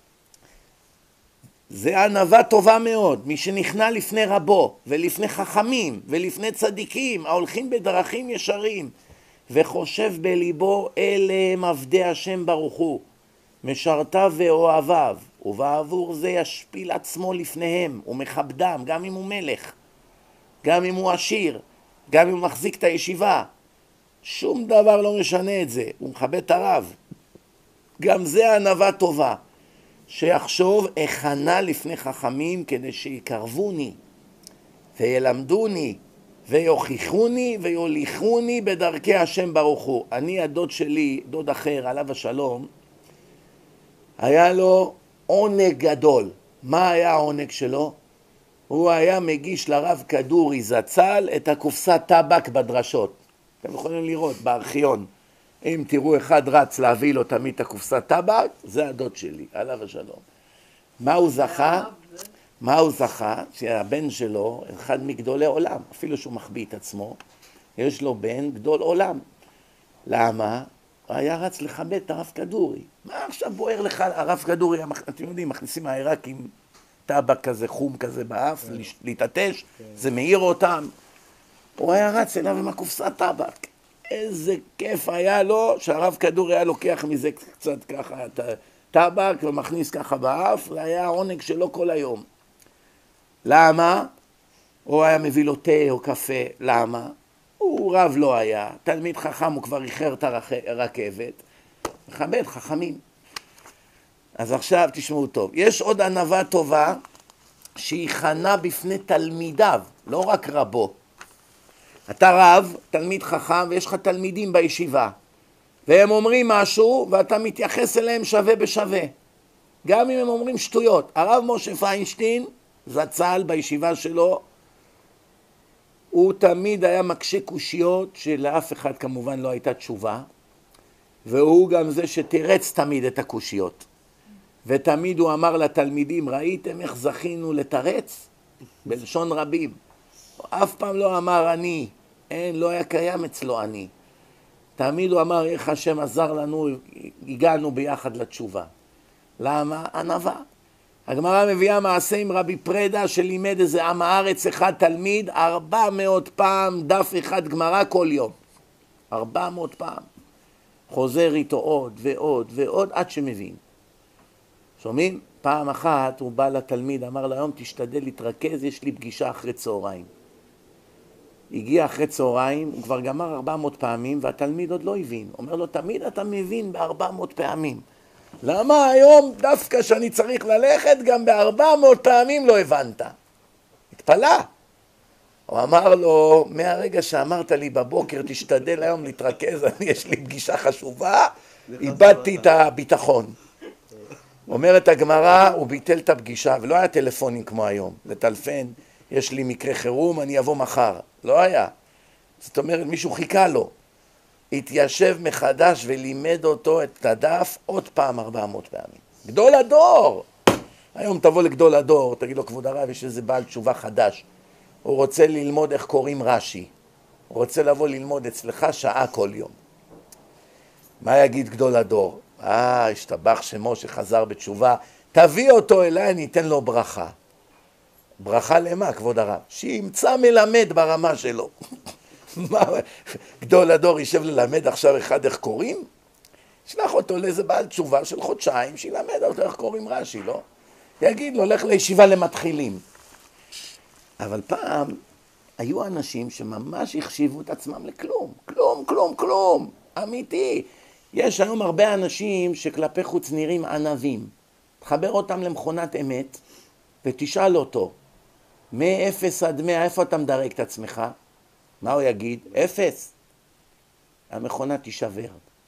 זה ענווה טובה מאוד. מי שנכנע לפני רבו ולפני חכמים ולפני צדיקים ההולכים בדרכים ישרים וחושב בליבו אלה הם עבדי השם ברוך הוא, משרתיו ואוהביו, ובעבור זה ישפיל עצמו לפניהם ומכבדם, גם אם הוא מלך, גם אם הוא עשיר, גם אם הוא מחזיק את הישיבה. שום דבר לא משנה את זה, הוא מכבד את הרב. גם זה ענווה טובה. שיחשוב הכנה לפני חכמים כדי שיקרבוני וילמדוני ויוכיחוני ויוליכוני בדרכי השם ברוך הוא. אני הדוד שלי, דוד אחר, עליו השלום, היה לו עונג גדול. מה היה העונג שלו? הוא היה מגיש לרב כדורי זצ"ל את הקופסת טבק בדרשות. אתם יכולים לראות בארכיון. אם תראו אחד רץ להביא לו תמיד את הקופסת טבק, זה הדוד שלי, עליו השלום. מה הוא זכה? מה הוא זכה? שהבן שלו, אחד מגדולי עולם, אפילו שהוא מחביא את עצמו, יש לו בן גדול עולם. למה? הוא היה רץ לכבד את הרב כדורי. מה עכשיו בוער לך הרב כדורי? אתם יודעים, מכניסים העיראקים את טבק כזה חום כזה באף, להתעטש, זה מאיר אותם. הוא היה רץ אליו עם הקופסת טבק. איזה כיף היה לו שהרב כדור היה לוקח מזה קצת ככה טבק ומכניס ככה באף, זה היה העונג שלו כל היום. למה? הוא היה מביא לו תה או קפה. למה? הוא רב לא היה, תלמיד חכם, הוא כבר איחר את הרכבת. מכבד חכמים. אז עכשיו תשמעו טוב. יש עוד ענווה טובה שהיא חנה בפני תלמידיו, לא רק רבו. אתה רב, תלמיד חכם, ויש לך תלמידים בישיבה. והם אומרים משהו, ואתה מתייחס אליהם שווה בשווה. גם אם הם אומרים שטויות. הרב משה פיינשטיין, זצ"ל בישיבה שלו, הוא תמיד היה מקשה קושיות, שלאף אחד כמובן לא הייתה תשובה. והוא גם זה שתירץ תמיד את הקושיות. ותמיד הוא אמר לתלמידים, ראיתם איך זכינו לתרץ? בלשון רבים. הוא אף פעם לא אמר אני, אין, לא היה קיים אצלו אני. תמיד הוא אמר איך השם עזר לנו, הגענו ביחד לתשובה. למה? ענווה. הגמרא מביאה מעשה עם רבי פרדה שלימד איזה עם הארץ אחד תלמיד 400 פעם דף אחד גמרא כל יום. 400 פעם. חוזר איתו עוד ועוד ועוד עד שמבין. שומעים? פעם אחת הוא בא לתלמיד, אמר לו, היום תשתדל להתרכז, יש לי פגישה אחרי צהריים. הגיע אחרי צהריים, הוא כבר גמר 400 פעמים, והתלמיד עוד לא הבין. אומר לו, תמיד אתה מבין ב400 פעמים. למה היום דווקא שאני צריך ללכת, גם ב400 פעמים לא הבנת? התפלא. הוא אמר לו, מהרגע שאמרת לי בבוקר, תשתדל היום להתרכז, יש לי פגישה חשובה, איבדתי את הביטחון. אומרת הגמרא, הוא ביטל את הפגישה, ולא היה טלפונים כמו היום, לטלפן, יש לי מקרה חירום, אני אבוא מחר. לא היה. זאת אומרת, מישהו חיכה לו. התיישב מחדש ולימד אותו את הדף עוד פעם 400 פעמים. גדול הדור! היום תבוא לגדול הדור, תגיד לו, כבוד הרב, יש איזה בעל תשובה חדש. הוא רוצה ללמוד איך קוראים רש"י. הוא רוצה לבוא ללמוד אצלך שעה כל יום. מה יגיד גדול הדור? השתבח שמו שחזר בתשובה, תביא אותו אליי, אני אתן לו ברכה. ברכה למה, כבוד הרב? שימצא מלמד ברמה שלו. מה, גדול הדור יישב ללמד עכשיו אחד איך קוראים? שלח אותו לאיזה בעל תשובה של חודשיים, שילמד אותו איך קוראים רש"י, לא? יגיד לו, לך לישיבה למתחילים. אבל פעם היו אנשים שממש החשיבו את עצמם לכלום. כלום, כלום, כלום. אמיתי. יש היום הרבה אנשים שכלפי חוץ נראים ענבים. תחבר אותם למכונת אמת ותשאל אותו, מ-0 עד 100, איפה אתה מדרג את עצמך? מה הוא יגיד? 0. המכונה תישבר.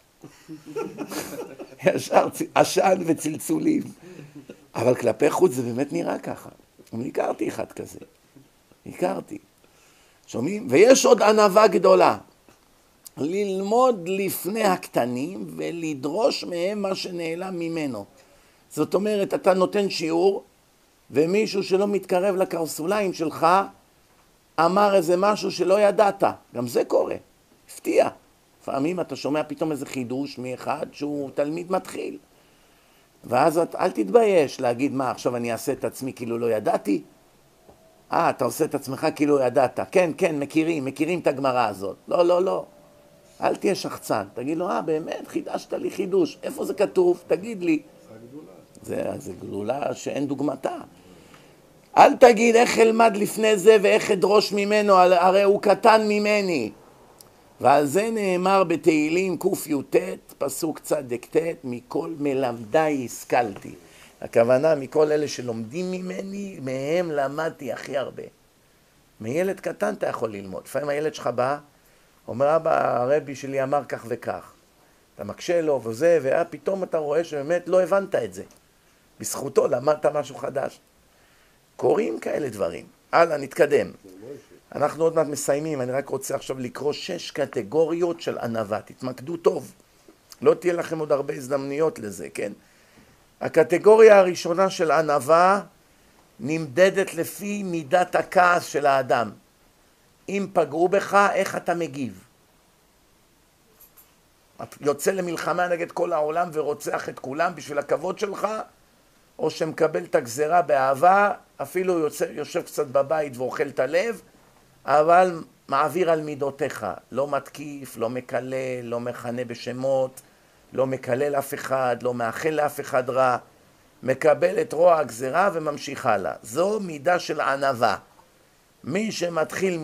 ישר עשן וצלצולים. אבל כלפי חוץ זה באמת נראה ככה. אני הכרתי אחד כזה. הכרתי. שומעים? ויש עוד ענווה גדולה. ללמוד לפני הקטנים ולדרוש מהם מה שנעלם ממנו. זאת אומרת, אתה נותן שיעור, ומישהו שלא מתקרב לקרסוליים שלך אמר איזה משהו שלא ידעת. גם זה קורה. הפתיע. לפעמים אתה שומע פתאום איזה חידוש מאחד שהוא תלמיד מתחיל. ואז אל תתבייש להגיד, מה, עכשיו אני אעשה את עצמי כאילו לא ידעתי? אתה עושה את עצמך כאילו ידעת. כן, כן, מכירים את הגמרא הזאת. לא, לא, לא. אל תהיה שחצן. תגיד לו, באמת, חידשת לי חידוש. איפה זה כתוב? תגיד לי. זה גדולה שאין דוגמתה. אל תגיד איך אלמד לפני זה ואיך אדרוש ממנו, הרי הוא קטן ממני. ועל זה נאמר בתהילים קי"ט, פסוק צ"ט, מכל מלמדי השכלתי. הכוונה, מכל אלה שלומדים ממני, מהם למדתי הכי הרבה. מילד קטן אתה יכול ללמוד. לפעמים הילד שלך בא, אומר, אבא, הרבי שלי אמר כך וכך. אתה מקשה לו וזה, ופתאום אתה רואה שבאמת לא הבנת את זה. בזכותו למדת משהו חדש. קוראים כאלה דברים. הלאה, נתקדם. אנחנו עוד מעט מסיימים, אני רק רוצה עכשיו לקרוא 6 קטגוריות של ענווה. תתמקדו טוב. לא תהיה לכם עוד הרבה הזדמנויות לזה, כן? הקטגוריה הראשונה של ענווה נמדדת לפי מידת הכעס של האדם. אם פגעו בך, איך אתה מגיב? אתה יוצא למלחמה נגד כל העולם ורוצח את כולם בשביל הכבוד שלך, או שמקבל את הגזרה באהבה, אפילו יושב קצת בבית ואוכל את הלב, אבל מעביר על מידותיך, לא מתקיף, לא מקלל, לא מכנה בשמות, לא מקלל אף אחד, לא מאחל לאף אחד רע, מקבל את רוע הגזרה וממשיך הלאה. זו מידה של ענווה. מי שמתחיל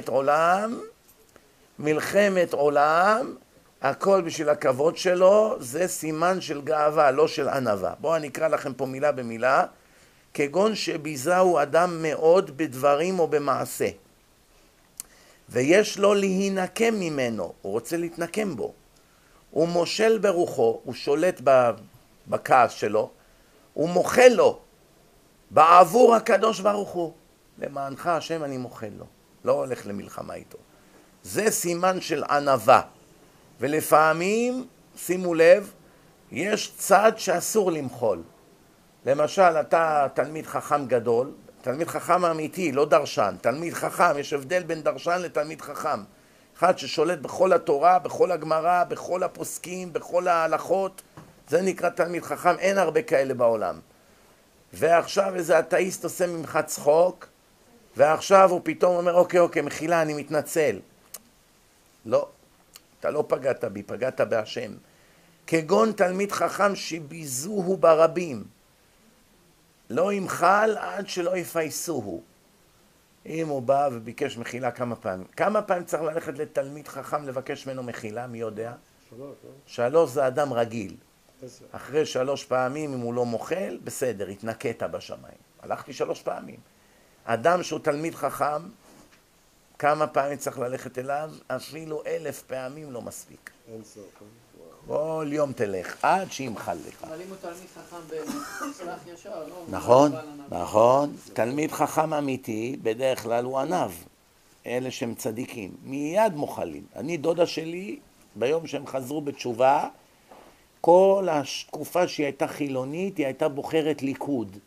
מלחמת עולם, הכל בשביל הכבוד שלו, זה סימן של גאווה, לא של ענווה. בואו אני אקרא לכם פה מילה במילה. כגון שביזהו אדם מאוד בדברים או במעשה, ויש לו להינקם ממנו, הוא רוצה להתנקם בו. הוא מושל ברוחו, הוא שולט בכעס שלו, הוא מוחל לו בעבור הקדוש ברוך הוא. למענך השם אני מוחל לו, לא הולך למלחמה איתו. זה סימן של ענווה. ולפעמים, שימו לב, יש צד שאסור למחול. למשל, אתה תלמיד חכם גדול, תלמיד חכם אמיתי, לא דרשן, תלמיד חכם, יש הבדל בין דרשן לתלמיד חכם. אחד ששולט בכל התורה, בכל הגמרא, בכל הפוסקים, בכל ההלכות, זה נקרא תלמיד חכם, אין הרבה כאלה בעולם. ועכשיו איזה אתאיסט עושה ממך צחוק, ועכשיו הוא פתאום אומר, אוקיי, מחילה, אני מתנצל. לא, אתה לא פגעת בי, פגעת בהשם. כגון תלמיד חכם שביזוהו ברבים, לא ימחל עד שלא יפייסוהו. אם הוא בא וביקש מחילה כמה פעמים צריך ללכת לתלמיד חכם לבקש ממנו מחילה, מי יודע? 3 זה אדם רגיל. אחרי 3 פעמים, אם הוא לא מוחל, בסדר, התנקת בשמיים. הלכתי 3 פעמים. אדם שהוא תלמיד חכם, כמה פעמים צריך ללכת אליו? אפילו 1000 פעמים לא מספיק. אין סוף. כל יום תלך, עד שימחל לך. אבל אם הוא תלמיד חכם בסלח ישר, לא? נכון. תלמיד חכם אמיתי, בדרך כלל הוא ענב. אלה שהם צדיקים. מיד מוחלים. אני, דודה שלי, ביום שהם חזרו בתשובה, כל התקופה שהיא הייתה חילונית, היא הייתה בוחרת ליכוד.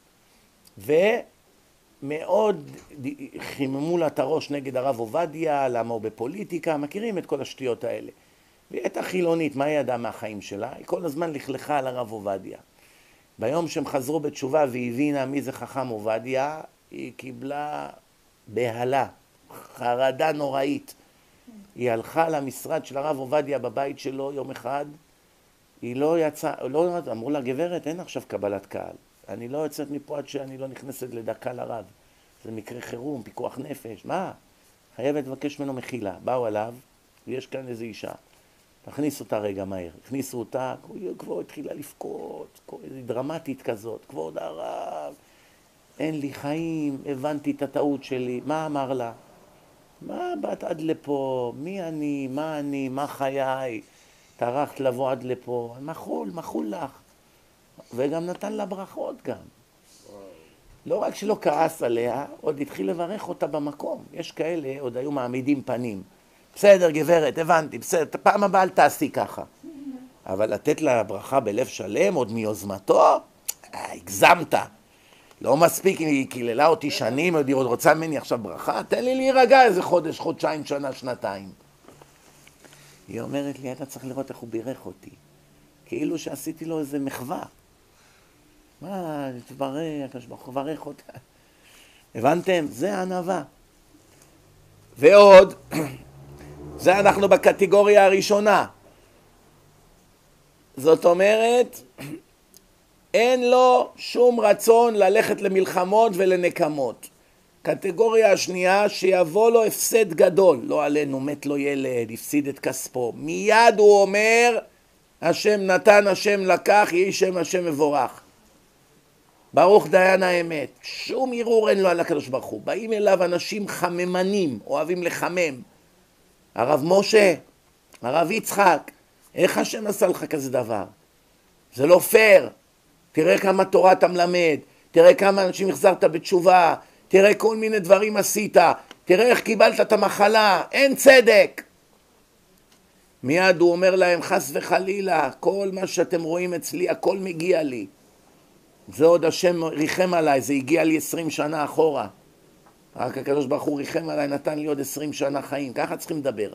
ומאוד חיממו לה את הראש נגד הרב עובדיה, למה הוא בפוליטיקה, מכירים את כל השטויות האלה. והיא הייתה חילונית, מה היא ידעה מהחיים שלה? היא כל הזמן לכלכה על הרב עובדיה. ביום שהם חזרו בתשובה והבינה מי זה חכם עובדיה, היא קיבלה בהלה, חרדה נוראית. היא הלכה למשרד של הרב עובדיה בבית שלו יום אחד, היא לא יצאה, אמרו לה, גברת, אין עכשיו קבלת קהל. אני לא יוצאת מפה עד שאני לא נכנסת לדקה לרב. זה מקרה חירום, פיקוח נפש. מה? חייבת לבקש ממנו מחילה. באו עליו, ויש כאן איזו אישה. תכניס אותה רגע מהר. הכניסו אותה, כבר התחילה לבכות, איזו דרמטית כזאת. כבוד הרב, אין לי חיים, הבנתי את הטעות שלי. מה אמר לה? מה באת עד לפה? מי אני? מה אני? מה חיי? טרחת לבוא עד לפה. מחול לך. וגם נתן לה ברכות גם. לא רק שלא כעס עליה, עוד התחיל לברך אותה במקום. יש כאלה, עוד היו מעמידים פנים. בסדר, גברת, הבנתי, בסדר, פעם הבאה אל תעשי ככה. אבל לתת לה ברכה בלב שלם, עוד מיוזמתו, הגזמת. לא מספיק, היא קיללה אותי שנים, עוד רוצה ממני עכשיו ברכה, תן לי להירגע איזה חודש, חודשיים, שנה, שנתיים. היא אומרת לי, אתה צריך לראות איך הוא בירך אותי. כאילו שעשיתי לו איזה מחווה. מה, תברך, תברך אותה. הבנתם? זה ענווה. ועוד, זה אנחנו בקטגוריה הראשונה. זאת אומרת, אין לו שום רצון ללכת למלחמות ולנקמות. קטגוריה השנייה, שיבוא לו הפסד גדול. לא עלינו, מת לו ילד, הפסיד את כספו. מיד הוא אומר, השם נתן, השם לקח, יהי שם השם מבורך. ברוך דיין האמת. שום ערעור אין לו על הקדוש ברוך הוא. באים אליו אנשים חממנים, אוהבים לחמם. הרב משה, הרב יצחק, איך השם עשה לך כזה דבר? זה לא פייר. תראה כמה תורה אתה מלמד, תראה כמה אנשים החזרת בתשובה, תראה כל מיני דברים עשית, תראה איך קיבלת את המחלה, אין צדק. מיד הוא אומר להם, חס וחלילה, כל מה שאתם רואים אצלי, הכל מגיע לי. זה עוד השם ריחם עליי, זה הגיע לי 20 שנה אחורה. רק הקדוש ברוך הוא ריחם עליי, נתן לי עוד 20 שנה חיים, ככה צריכים לדבר.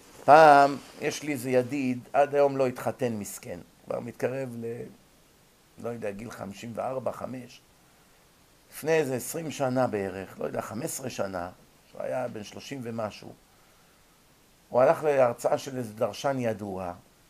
פעם, יש לי איזה ידיד, עד היום לא התחתן מסכן, כבר מתקרב לא יודע, גיל 54, 5, לפני איזה 20 שנה בערך, לא יודע, 15 שנה, שהוא היה בן 30 ומשהו, הוא הלך להרצאה של איזה דרשן ידוע,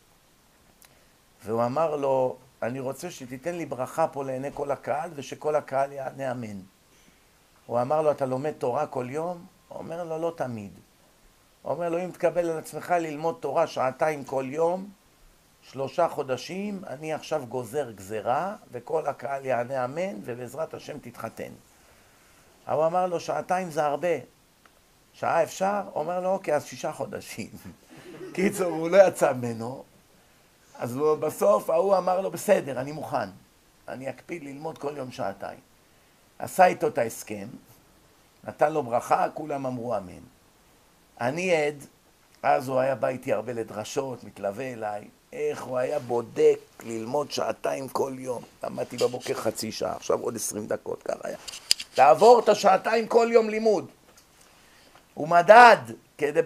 והוא אמר לו, אני רוצה שתיתן לי ברכה פה לעיני כל הקהל, ושכל הקהל יענה אמן. הוא אמר לו, אתה לומד תורה כל יום? הוא אומר לו, לא תמיד. הוא אומר לו, אם תקבל על עצמך ללמוד תורה 2 כל יום, 3 חודשים, אני עכשיו גוזר גזרה, וכל הקהל יענה אמן, ובעזרת השם תתחתן. הוא אמר לו, 2 זה הרבה. שעה אפשר? הוא אומר לו, אוקיי, אז 6 חודשים. קיצור, הוא לא יצא ממנו. אז בסוף ההוא אמר לו, בסדר, אני מוכן. אני אקפיד ללמוד כל יום 2. עשה איתו את ההסכם, נתן לו ברכה, כולם אמרו אמן. אני עד, אז הוא היה בא איתי הרבה לדרשות, מתלווה אליי, איך הוא היה בודק ללמוד 2 כל יום. למדתי בבוקר חצי שעה, עכשיו עוד 20 דקות, ככה היה. לעבור את 2 כל יום לימוד. הוא מדד, כדי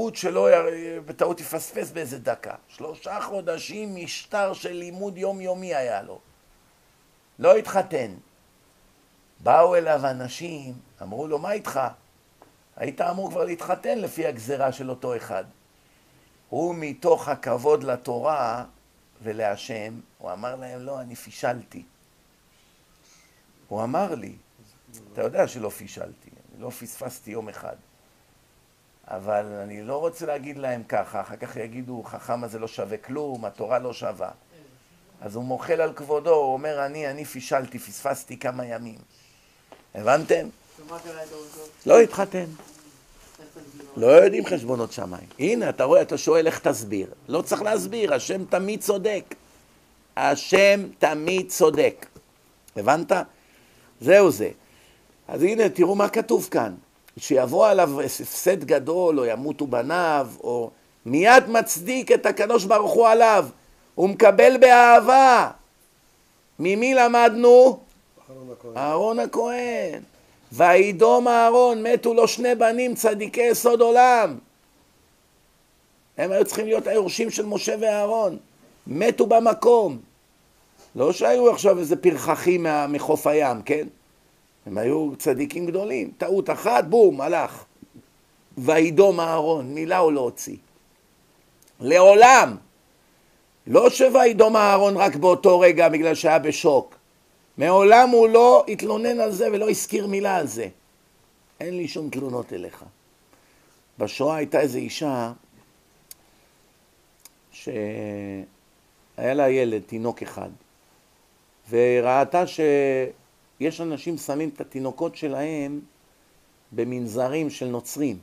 בטעות יפספס באיזה דקה. 3 חודשים משטר של לימוד יומיומי היה לו. לא התחתן. באו אליו אנשים, אמרו לו, מה איתך? היית אמור כבר להתחתן לפי הגזרה של אותו אחד. הוא מתוך הכבוד לתורה ולהשם, הוא אמר להם, לא, אני פישלתי. הוא אמר לי, אתה יודע שלא פישלתי, אני לא פספסתי יום אחד. אבל אני לא רוצה להגיד להם ככה, אחר כך יגידו, חכם הזה לא שווה כלום, התורה לא שווה. אז הוא מוחל על כבודו, הוא אומר, אני פישלתי, פספסתי כמה ימים. הבנתם? ומה קרה איתו בסוף? לא התחתן. לא יודעים חשבונות שמיים. הנה, אתה רואה, אתה שואל איך תסביר. לא צריך להסביר, השם תמיד צודק. השם תמיד צודק. הבנת? זהו זה. אז הנה, תראו מה כתוב כאן. שיבוא עליו הפסד גדול, או ימותו בניו, או מיד מצדיק את הקדוש ברוך הוא עליו. הוא מקבל באהבה. ממי למדנו? אהרון הכהן. וידום אהרון, מתו לו 2 בנים צדיקי יסוד עולם. הם היו צריכים להיות היורשים של משה ואהרון. מתו במקום. לא שהיו עכשיו איזה פרחחים מחוף הים, כן? הם היו צדיקים גדולים. טעות אחת, בום, הלך. וידום אהרון, מילה הוא לא הוציא. לעולם. לא שוידום אהרון רק באותו רגע בגלל שהיה בשוק. מעולם הוא לא התלונן על זה ולא הזכיר מילה על זה. אין לי שום תלונות אליך. בשואה הייתה איזו אישה שהיה לה ילד, תינוק אחד, וראתה שיש אנשים שמים את התינוקות שלהם במנזרים של נוצרים.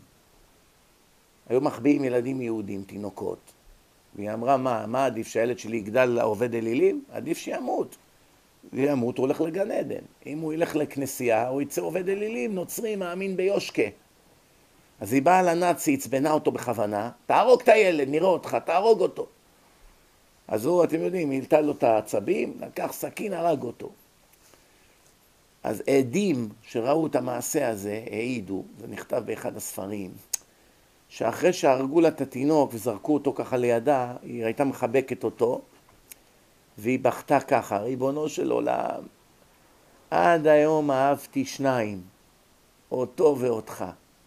היו מחביאים ילדים יהודים, תינוקות. והיא אמרה, מה עדיף שהילד שלי יגדל עובד אלילים? עדיף שימות. וימות, הוא הולך לגן עדן. אם הוא ילך לכנסייה, הוא יצא עובד אלילים, נוצרי, מאמין ביושקה. אז היא באה לנאצי, הצבנה אותו בכוונה, תהרוג את הילד, נראה אותך, תהרוג אותו. אז הוא, אתם יודעים, העלתה לו את העצבים, לקח סכין, הרג אותו. אז עדים שראו את המעשה הזה, העידו, זה נכתב באחד הספרים, שאחרי שהרגו לה את התינוק וזרקו אותו ככה לידה, היא הייתה מחבקת אותו, והיא בכתה ככה, ריבונו של עולם, עד היום אהבתי 2, אותו ואותך.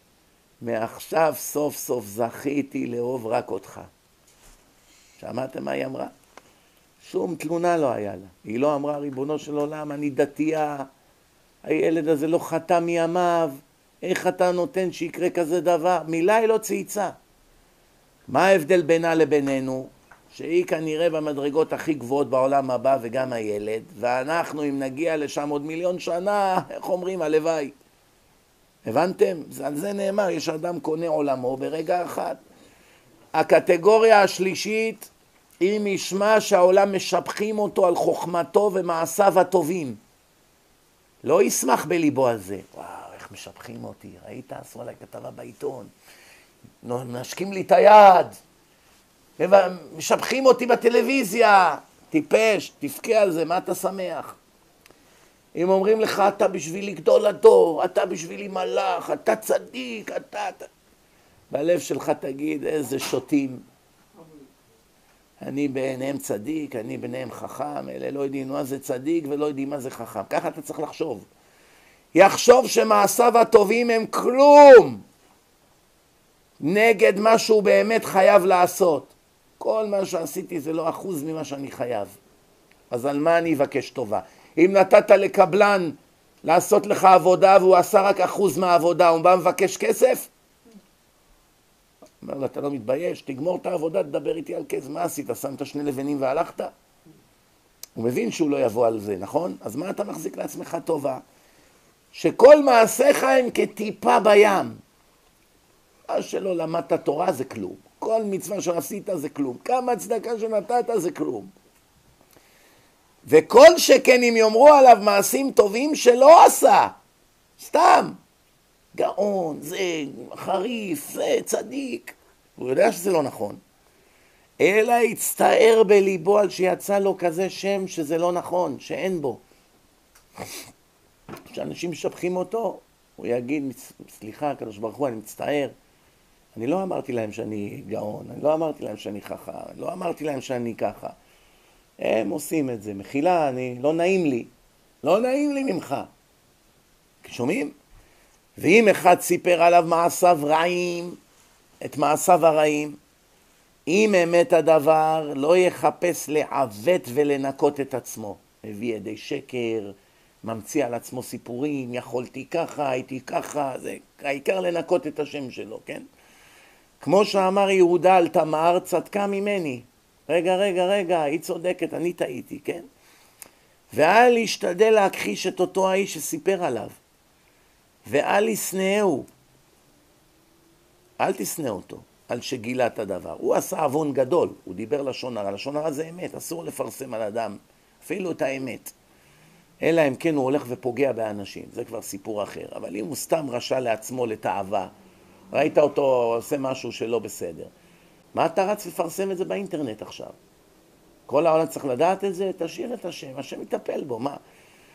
מעכשיו סוף סוף זכיתי לאהוב רק אותך. שמעתם מה היא אמרה? שום תלונה לא היה לה. היא לא אמרה, ריבונו של עולם, אני דתייה, הילד הזה לא חטא מימיו, איך אתה נותן שיקרה כזה דבר? מילה היא לא צייצה. מה ההבדל בינה לבינינו? שהיא כנראה במדרגות הכי גבוהות בעולם הבא וגם הילד, ואנחנו אם נגיע לשם עוד 1,000,000 שנה, איך אומרים, הלוואי. הבנתם? על זה נאמר, יש אדם קונה עולמו ברגע אחד. הקטגוריה השלישית, אם ישמע שהעולם משבחים אותו על חוכמתו ומעשיו הטובים. לא ישמח בליבו על זה. וואו, איך משבחים אותי. ראית? עשו עליי כתבה בעיתון. נשקים לי את היד. משבחים אותי בטלוויזיה. טיפש, תבכה על זה, מה אתה שמח? אם אומרים לך, אתה בשבילי גדול הדור, אתה בשבילי מלאך, אתה צדיק, אתה... בלב שלך תגיד, איזה שוטים. אני בעיניהם צדיק, אני בעיניהם חכם, אלה לא יודעים מה זה צדיק ולא יודעים מה זה חכם. ככה אתה צריך לחשוב. יחשוב שמעשיו הטובים הם כלום נגד מה שהוא באמת חייב לעשות. כל מה שעשיתי זה לא 1% ממה שאני חייב. אז על מה אני אבקש טובה? אם נתת לקבלן לעשות לך עבודה והוא עשה רק 1% מהעבודה, הוא בא מבקש כסף? אומר לו, אתה לא מתבייש, תגמור את העבודה, תדבר איתי על כסף. מה עשית? שמת 2 לבנים והלכת? הוא מבין שהוא לא יבוא על זה, נכון? אז מה אתה מחזיק לעצמך טובה? שכל מעשיך הם כטיפה בים. מה שלא למדת תורה זה כלום. כל מצווה שעשית זה כלום. כמה צדקה שנתת זה כלום. וכל שכן אם יאמרו עליו מעשים טובים שלא עשה, סתם, גאון, זה חריף, זה צדיק, הוא יודע שזה לא נכון, אלא יצטער בליבו על שיצא לו כזה שם שזה לא נכון, שאין בו. כשאנשים משבחים אותו, הוא יגיד, סליחה, הקדוש ברוך הוא, אני מצטער, אני לא אמרתי להם שאני גאון, אני לא אמרתי להם שאני חכם, אני לא אמרתי להם שאני ככה. הם עושים את זה, מחילה, לא נעים לי, לא נעים לי ממך. שומעים? ואם אחד סיפר עליו מעשיו רעים, את מעשיו הרעים, אם אמת הדבר, לא יחפש לעוות ולנקות את עצמו. מביא ידי שקר, ממציא על עצמו סיפורים, יכולתי ככה, הייתי ככה, זה העיקר לנקות את השם שלו, כן? כמו שאמר יהודה על תמר, צדקה ממני. רגע, היא צודקת, אני טעיתי, כן? ואל ישתדל להכחיש את אותו האיש שסיפר עליו. ואל ישנאהו. אל תשנא אותו, על שגילה את הדבר. הוא עשה עוון גדול, הוא דיבר לשון הרע. לשון הרע זה אמת, אסור לפרסם על אדם, אפילו את האמת. אלא אם כן הוא הולך ופוגע באנשים, זה כבר סיפור אחר. אבל אם הוא סתם רשע לעצמו לתאווה, ראית אותו עושה משהו שלא בסדר. מה אתה רץ לפרסם את זה באינטרנט עכשיו? כל העולם צריך לדעת את זה, תשאיר את השם, השם יטפל בו, מה?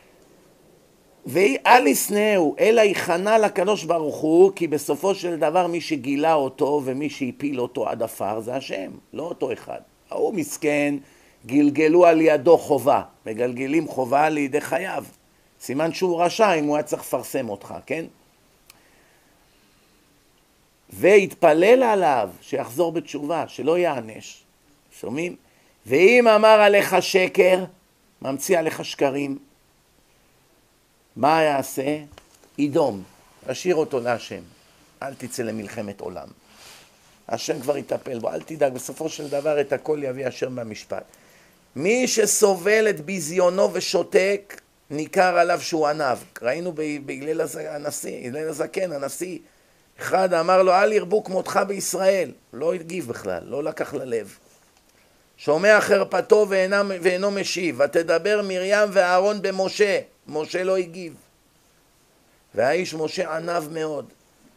ואל ישנאהו, אלא יכנע לקדוש ברוך הוא, כי בסופו של דבר מי שגילה אותו ומי שהפיל אותו עד עפר זה השם, לא אותו אחד. הוא מסכן, גלגלו על ידו חובה, מגלגלים חובה לידי חייו. סימן שהוא רשע אם הוא היה צריך לפרסם אותך, כן? והתפלל עליו שיחזור בתשובה, שלא יענש. שומעים? ואם אמר עליך שקר, ממציא עליך שקרים, מה יעשה? ידום, תשאיר אותו להשם. אל תצא למלחמת עולם. השם כבר יטפל בו, אל תדאג, בסופו של דבר את הכל יביא השם במשפט. מי שסובל את ביזיונו ושותק, ניכר עליו שהוא ענב. ראינו בהלל הזקן, הנשיא, אחד אמר לו, אל ירבו כמותך בישראל. לא הגיב בכלל, לא לקח ללב. שומע חרפתו ואינו משיב, ותדבר מרים ואהרון במשה. משה לא הגיב. והאיש משה ענב מאוד.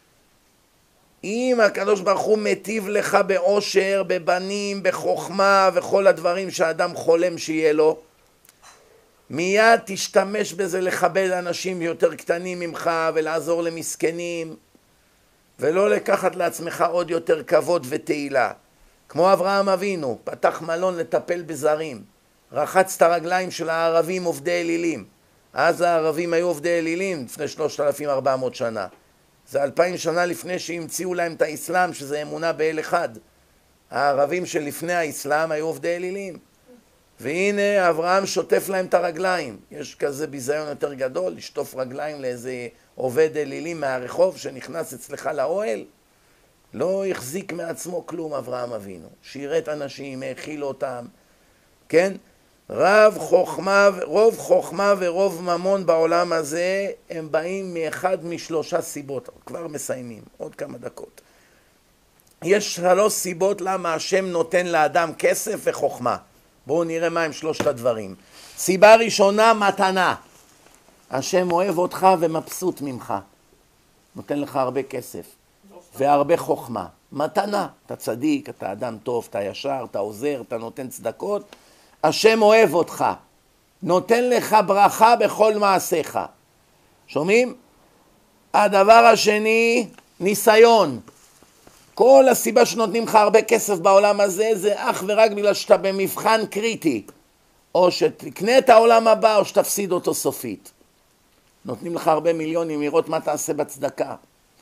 אם הקדוש ברוך הוא מטיב לך באושר, בבנים, בחוכמה וכל הדברים שהאדם חולם שיהיה לו, מיד תשתמש בזה לכבד אנשים יותר קטנים ממך ולעזור למסכנים, ולא לקחת לעצמך עוד יותר כבוד ותהילה. כמו אברהם אבינו, פתח מלון לטפל בזרים, רחץ את הרגליים של הערבים עובדי אלילים. אז הערבים היו עובדי אלילים לפני 3,400 שנה. זה 2,000 שנה לפני שהמציאו להם את האסלאם, שזה אמונה באל אחד. הערבים שלפני האסלאם היו עובדי אלילים. והנה אברהם שוטף להם את הרגליים. יש כזה ביזיון יותר גדול, לשטוף רגליים לאיזה עובד אלילים מהרחוב שנכנס אצלך לאוהל. לא החזיק מעצמו כלום אברהם אבינו. שירת אנשים, האכיל אותם. כן? רוב חוכמה ורוב ממון בעולם הזה הם באים מאחד משלושה סיבות. כבר מסיימים, עוד כמה דקות. יש 3 סיבות למה השם נותן לאדם כסף וחוכמה. בואו נראה מה הם 3 הדברים. סיבה ראשונה, מתנה. השם אוהב אותך ומבסוט ממך. נותן לך הרבה כסף והרבה חוכמה. מתנה. אתה צדיק, אתה אדם טוב, אתה ישר, אתה עוזר, אתה נותן צדקות. השם אוהב אותך, נותן לך ברכה בכל מעשיך. שומעים? הדבר השני, ניסיון. כל הסיבה שנותנים לך הרבה כסף בעולם הזה, זה אך ורק בגלל שאתה במבחן קריטי. או שתקנה את העולם הבא, או שתפסיד אותו סופית. נותנים לך הרבה מיליונים לראות מה תעשה בצדקה.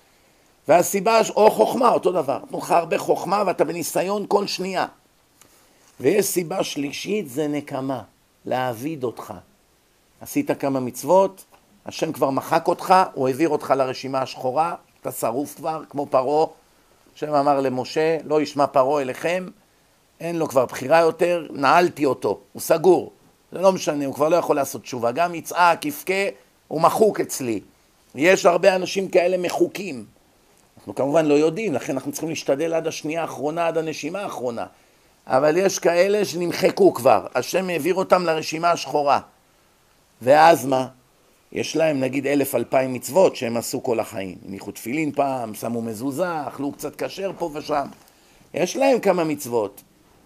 והסיבה, או חוכמה, אותו דבר. נותנים לך הרבה חוכמה ואתה בניסיון כל שנייה. ויש סיבה שלישית, זה נקמה, להעביד אותך. עשית כמה מצוות, השם כבר מחק אותך, הוא העביר אותך לרשימה השחורה, אתה שרוף כבר, כמו פרעה. השם אמר למשה, לא ישמע פרעה אליכם, אין לו כבר בחירה יותר, נעלתי אותו, הוא סגור. זה לא משנה, הוא כבר לא יכול לעשות תשובה. גם יצעק, יפקה, הוא מחוק אצלי. יש הרבה אנשים כאלה מחוקים. אנחנו כמובן לא יודעים, לכן אנחנו צריכים להשתדל עד השנייה האחרונה, עד הנשימה האחרונה. אבל יש כאלה שנמחקו כבר, השם העביר אותם לרשימה השחורה. ואז מה? יש להם נגיד 1,000-2,000 מצוות שהם עשו כל החיים. הניחו תפילין פעם, שמו מזוזה, אכלו קצת כשר פה ושם. יש להם כמה מצוות.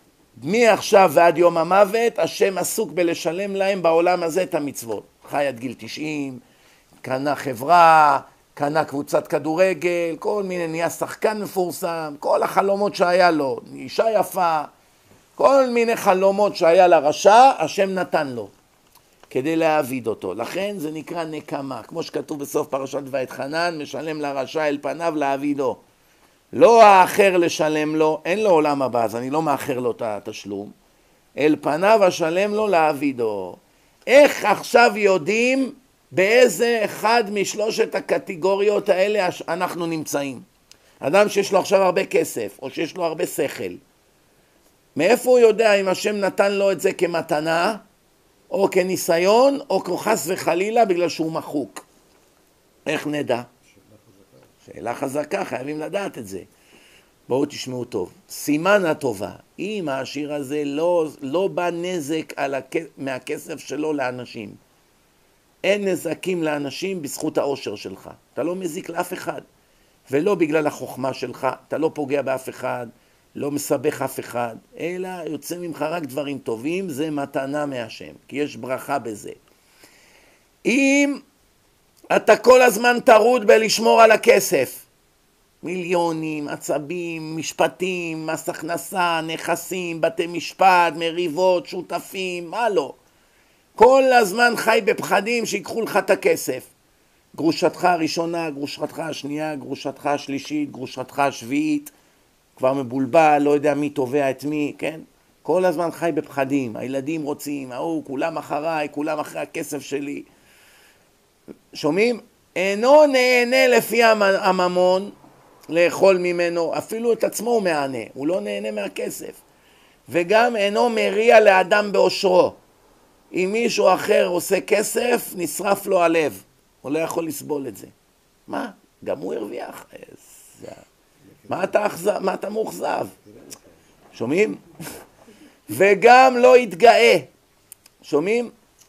מעכשיו ועד יום המוות, השם עסוק בלשלם להם בעולם הזה את המצוות. חי עד גיל 90, קנה חברה, קנה קבוצת כדורגל, כל מיני, נהיה שחקן מפורסם, כל החלומות שהיה לו, אישה יפה, כל מיני חלומות שהיה לרשע, השם נתן לו, כדי להעביד אותו. לכן זה נקרא נקמה, כמו שכתוב בסוף פרשת ואתחנן, משלם לרשע אל פניו להעבידו. לא האחר לשלם לו, אין לו עולם הבא, אז אני לא מאחר לו את התשלום, אל פניו השלם לו להעבידו. איך עכשיו יודעים באיזה אחד משלושת הקטגוריות האלה אנחנו נמצאים? אדם שיש לו עכשיו הרבה כסף, או שיש לו הרבה שכל, מאיפה הוא יודע אם השם נתן לו את זה כמתנה, או כניסיון, או כחס וחלילה בגלל שהוא מחוק? איך נדע? שאלה חזקה, חייבים לדעת את זה. בואו תשמעו טוב. סימן הטובה, אם העשיר הזה לא בא נזק מהכסף שלו לאנשים. אין נזקים לאנשים בזכות העושר שלך. אתה לא מזיק לאף אחד. ולא בגלל החוכמה שלך, אתה לא פוגע באף אחד, לא מסבך אף אחד, אלא יוצא ממך רק דברים טובים, זה מתנה מהשם, כי יש ברכה בזה. אם אתה כל הזמן תרוד בלשמור על הכסף, מיליונים, עצבים, משפטים, מס הכנסה, נכסים, בתי משפט, מריבות, שותפים, מה לא? כל הזמן חי בפחדים שיקחו לך את הכסף. גרושתך הראשונה, גרושתך השנייה, גרושתך השלישית, גרושתך השביעית, כבר מבולבל, לא יודע מי תובע את מי, כן? כל הזמן חי בפחדים, הילדים רוצים, כולם אחריי, כולם אחרי הכסף שלי. שומעים? אינו נהנה לפי הממון לאכול ממנו, אפילו את עצמו הוא מענה, הוא לא נהנה מהכסף. וגם אינו מריע לאדם באושרו. אם מישהו אחר עושה כסף, נשרף לו הלב. הוא לא יכול לסבול את זה. מה? גם הוא הרוויח. מה אתה מאוכזב? שומעים? וגם לא יתגאה. שומעים?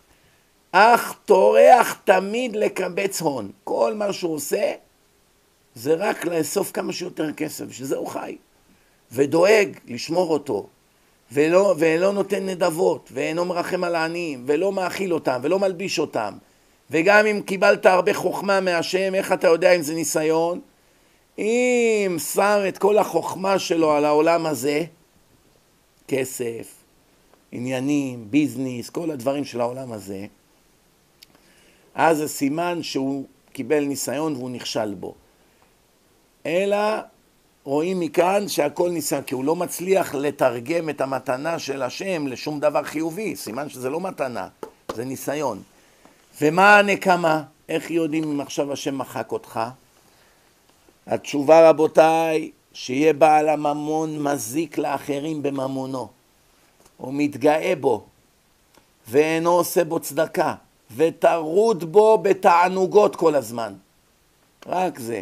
אך טורח תמיד לקבץ הון. כל מה שהוא עושה זה רק לאסוף כמה שיותר כסף, שזה הוא חי. ודואג לשמור אותו. ולא נותן נדבות, ואינו מרחם על העניים, ולא מאכיל אותם, ולא מלביש אותם. וגם אם קיבלת הרבה חוכמה מהשם, איך אתה יודע אם זה ניסיון? אם שם את כל החוכמה שלו על העולם הזה, כסף, עניינים, ביזנס, כל הדברים של העולם הזה, אז זה סימן שהוא קיבל ניסיון והוא נכשל בו. אלא רואים מכאן שהכל ניסיון, כי הוא לא מצליח לתרגם את המתנה של השם לשום דבר חיובי, סימן שזה לא מתנה, זה ניסיון. ומה הנקמה? איך יודעים אם עכשיו השם מחק אותך? התשובה רבותיי, שיהיה בעל הממון מזיק לאחרים בממונו, הוא מתגאה בו, ואינו עושה בו צדקה, ותרוד בו בתענוגות כל הזמן. רק זה.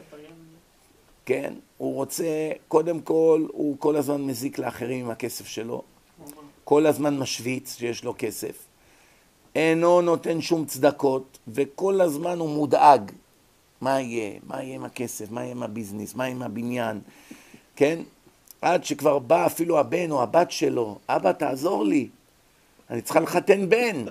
כן, הוא רוצה, קודם כל, הוא כל הזמן מזיק לאחרים עם הכסף שלו, כל הזמן משוויץ שיש לו כסף, אינו נותן שום צדקות, וכל הזמן הוא מודאג. מה יהיה? מה יהיה עם הכסף? מה יהיה עם הביזנס? מה יהיה עם הבניין? כן? עד שכבר בא אפילו הבן או הבת שלו, אבא תעזור לי, אני צריכה לחתן בן.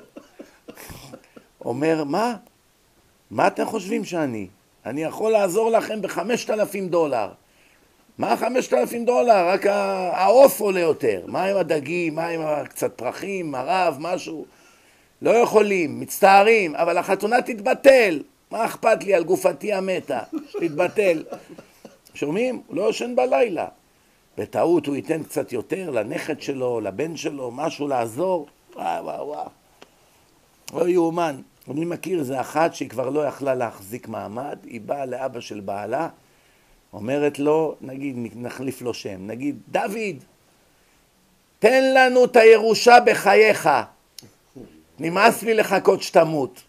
אומר, מה? מה אתם חושבים שאני? אני יכול לעזור לכם $5,000. מה 5,000 דולר? רק העוף עולה יותר. מה עם הדגים? מה עם קצת פרחים, מרב, משהו? לא יכולים, מצטערים, אבל החתונה תתבטל. מה אכפת לי על גופתי המתה? תתבטל. שומעים? הוא לא ישן בלילה. בטעות הוא ייתן קצת יותר לנכד שלו, לבן שלו, משהו לעזור. וואו, וואו, וואו. לא יאומן. אני מכיר איזה אחת שהיא כבר לא יכלה להחזיק מעמד, היא באה לאבא של בעלה, אומרת לו, נגיד, נחליף לו שם, נגיד, דוד, תן לנו את הירושה בחייך, נמאס לי לחכות שתמות.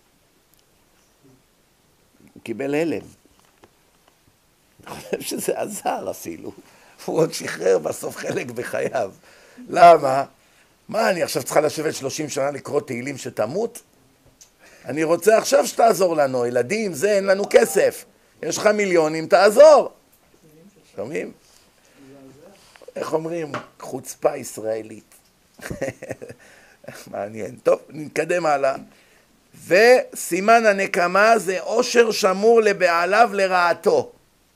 הוא קיבל הלם. אני חושב שזה עזר אפילו. הוא עוד שחרר בסוף חלק בחייו. למה? מה, אני עכשיו צריכה לשבת 30 שנה לקרוא תהילים שתמות? אני רוצה עכשיו שתעזור לנו, ילדים, זה, אין לנו כסף. יש לך מיליונים, תעזור. שומעים? איך אומרים? חוצפה ישראלית. מעניין. טוב, נתקדם הלאה. וסימן הנקמה זה עושר שמור לבעליו לרעתו.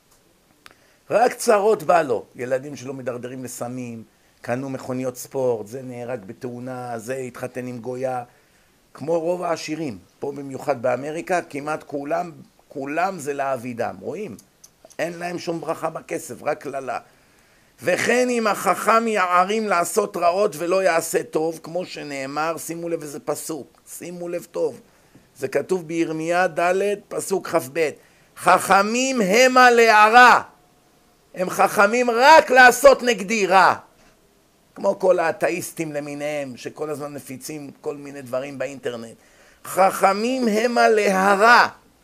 רק צרות בא לו. ילדים שלו מדרדרים לסמים, קנו מכוניות ספורט, זה נהרג בתאונה, זה התחתן עם גויה. כמו רוב העשירים, פה במיוחד באמריקה, כמעט כולם זה לעבידם, רואים? אין להם שום ברכה בכסף, רק כללה. וכן אם החכם יערים לעשות רעות ולא יעשה טוב, כמו שנאמר, שימו לב איזה פסוק, שימו לב טוב. זה כתוב בירמיה ד' פסוק כ"ב. חכמים המה להרע, הם חכמים רק לעשות נגדי רע. כמו כל האתאיסטים למיניהם, שכל הזמן מפיצים כל מיני דברים באינטרנט. חכמים המה להרע,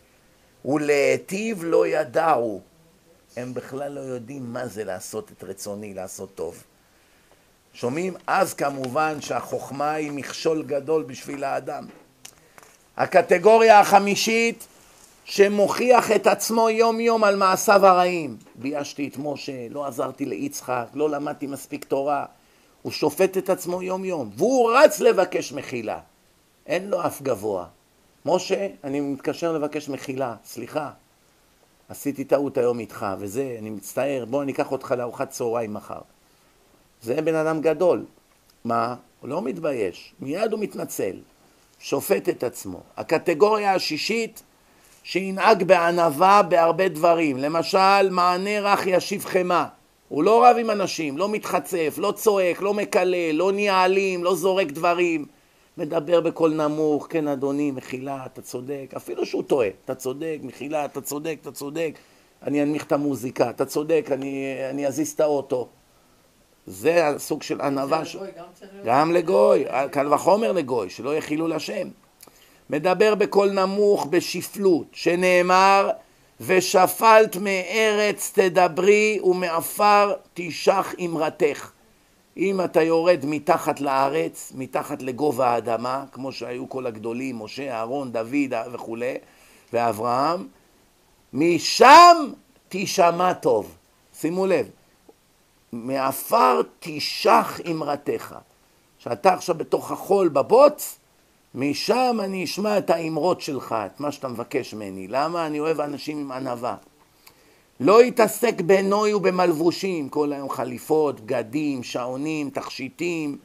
ולהיטיב לא ידעו. הם בכלל לא יודעים מה זה לעשות את רצוני, לעשות טוב. שומעים? אז כמובן שהחוכמה היא מכשול גדול בשביל האדם. הקטגוריה החמישית, שמוכיח את עצמו יום יום על מעשיו הרעים. ביישתי את משה, לא עזרתי ליצחק, לא למדתי מספיק תורה. הוא שופט את עצמו יום יום, והוא רץ לבקש מחילה. אין לו אף גבוה. משה, אני מתקשר לבקש מחילה, סליחה. עשיתי טעות היום איתך, וזה, אני מצטער, בוא אני אקח אותך לארוחת צהריים מחר. זה בן אדם גדול. מה? הוא לא מתבייש, מיד הוא מתנצל. שופט את עצמו. הקטגוריה השישית, שינהג בענווה בהרבה דברים. למשל, מענה רך ישיב חמה. הוא לא רב עם אנשים, לא מתחצף, לא צועק, לא מקלל, לא ניעלים, לא זורק דברים. מדבר בקול נמוך, כן אדוני, מחילה, אתה צודק. אפילו שהוא טועה, אתה צודק, מחילה, אתה צודק, אתה צודק. אני אנמיך את המוזיקה, אתה צודק, אני אזיז את האוטו. זה הסוג של ענווה. גם לגוי, קל וחומר לגוי, שלא יחילו לשם. מדבר בקול נמוך, בשפלות, שנאמר, ושפלת מארץ תדברי ומעפר תשח אמרתך. אם אתה יורד מתחת לארץ, מתחת לגובה האדמה, כמו שהיו כל הגדולים, משה, אהרון, דוד וכו', ואברהם, משם תשמע טוב. שימו לב, מעפר תשח אמרתך. שאתה עכשיו בתוך החול בבוץ, משם אני אשמע את האמרות שלך, את מה שאתה מבקש ממני. למה? אני אוהב אנשים עם ענווה. לא יתעסק בנוי ובמלבושים, כל היום חליפות, בגדים, שעונים, תכשיטים.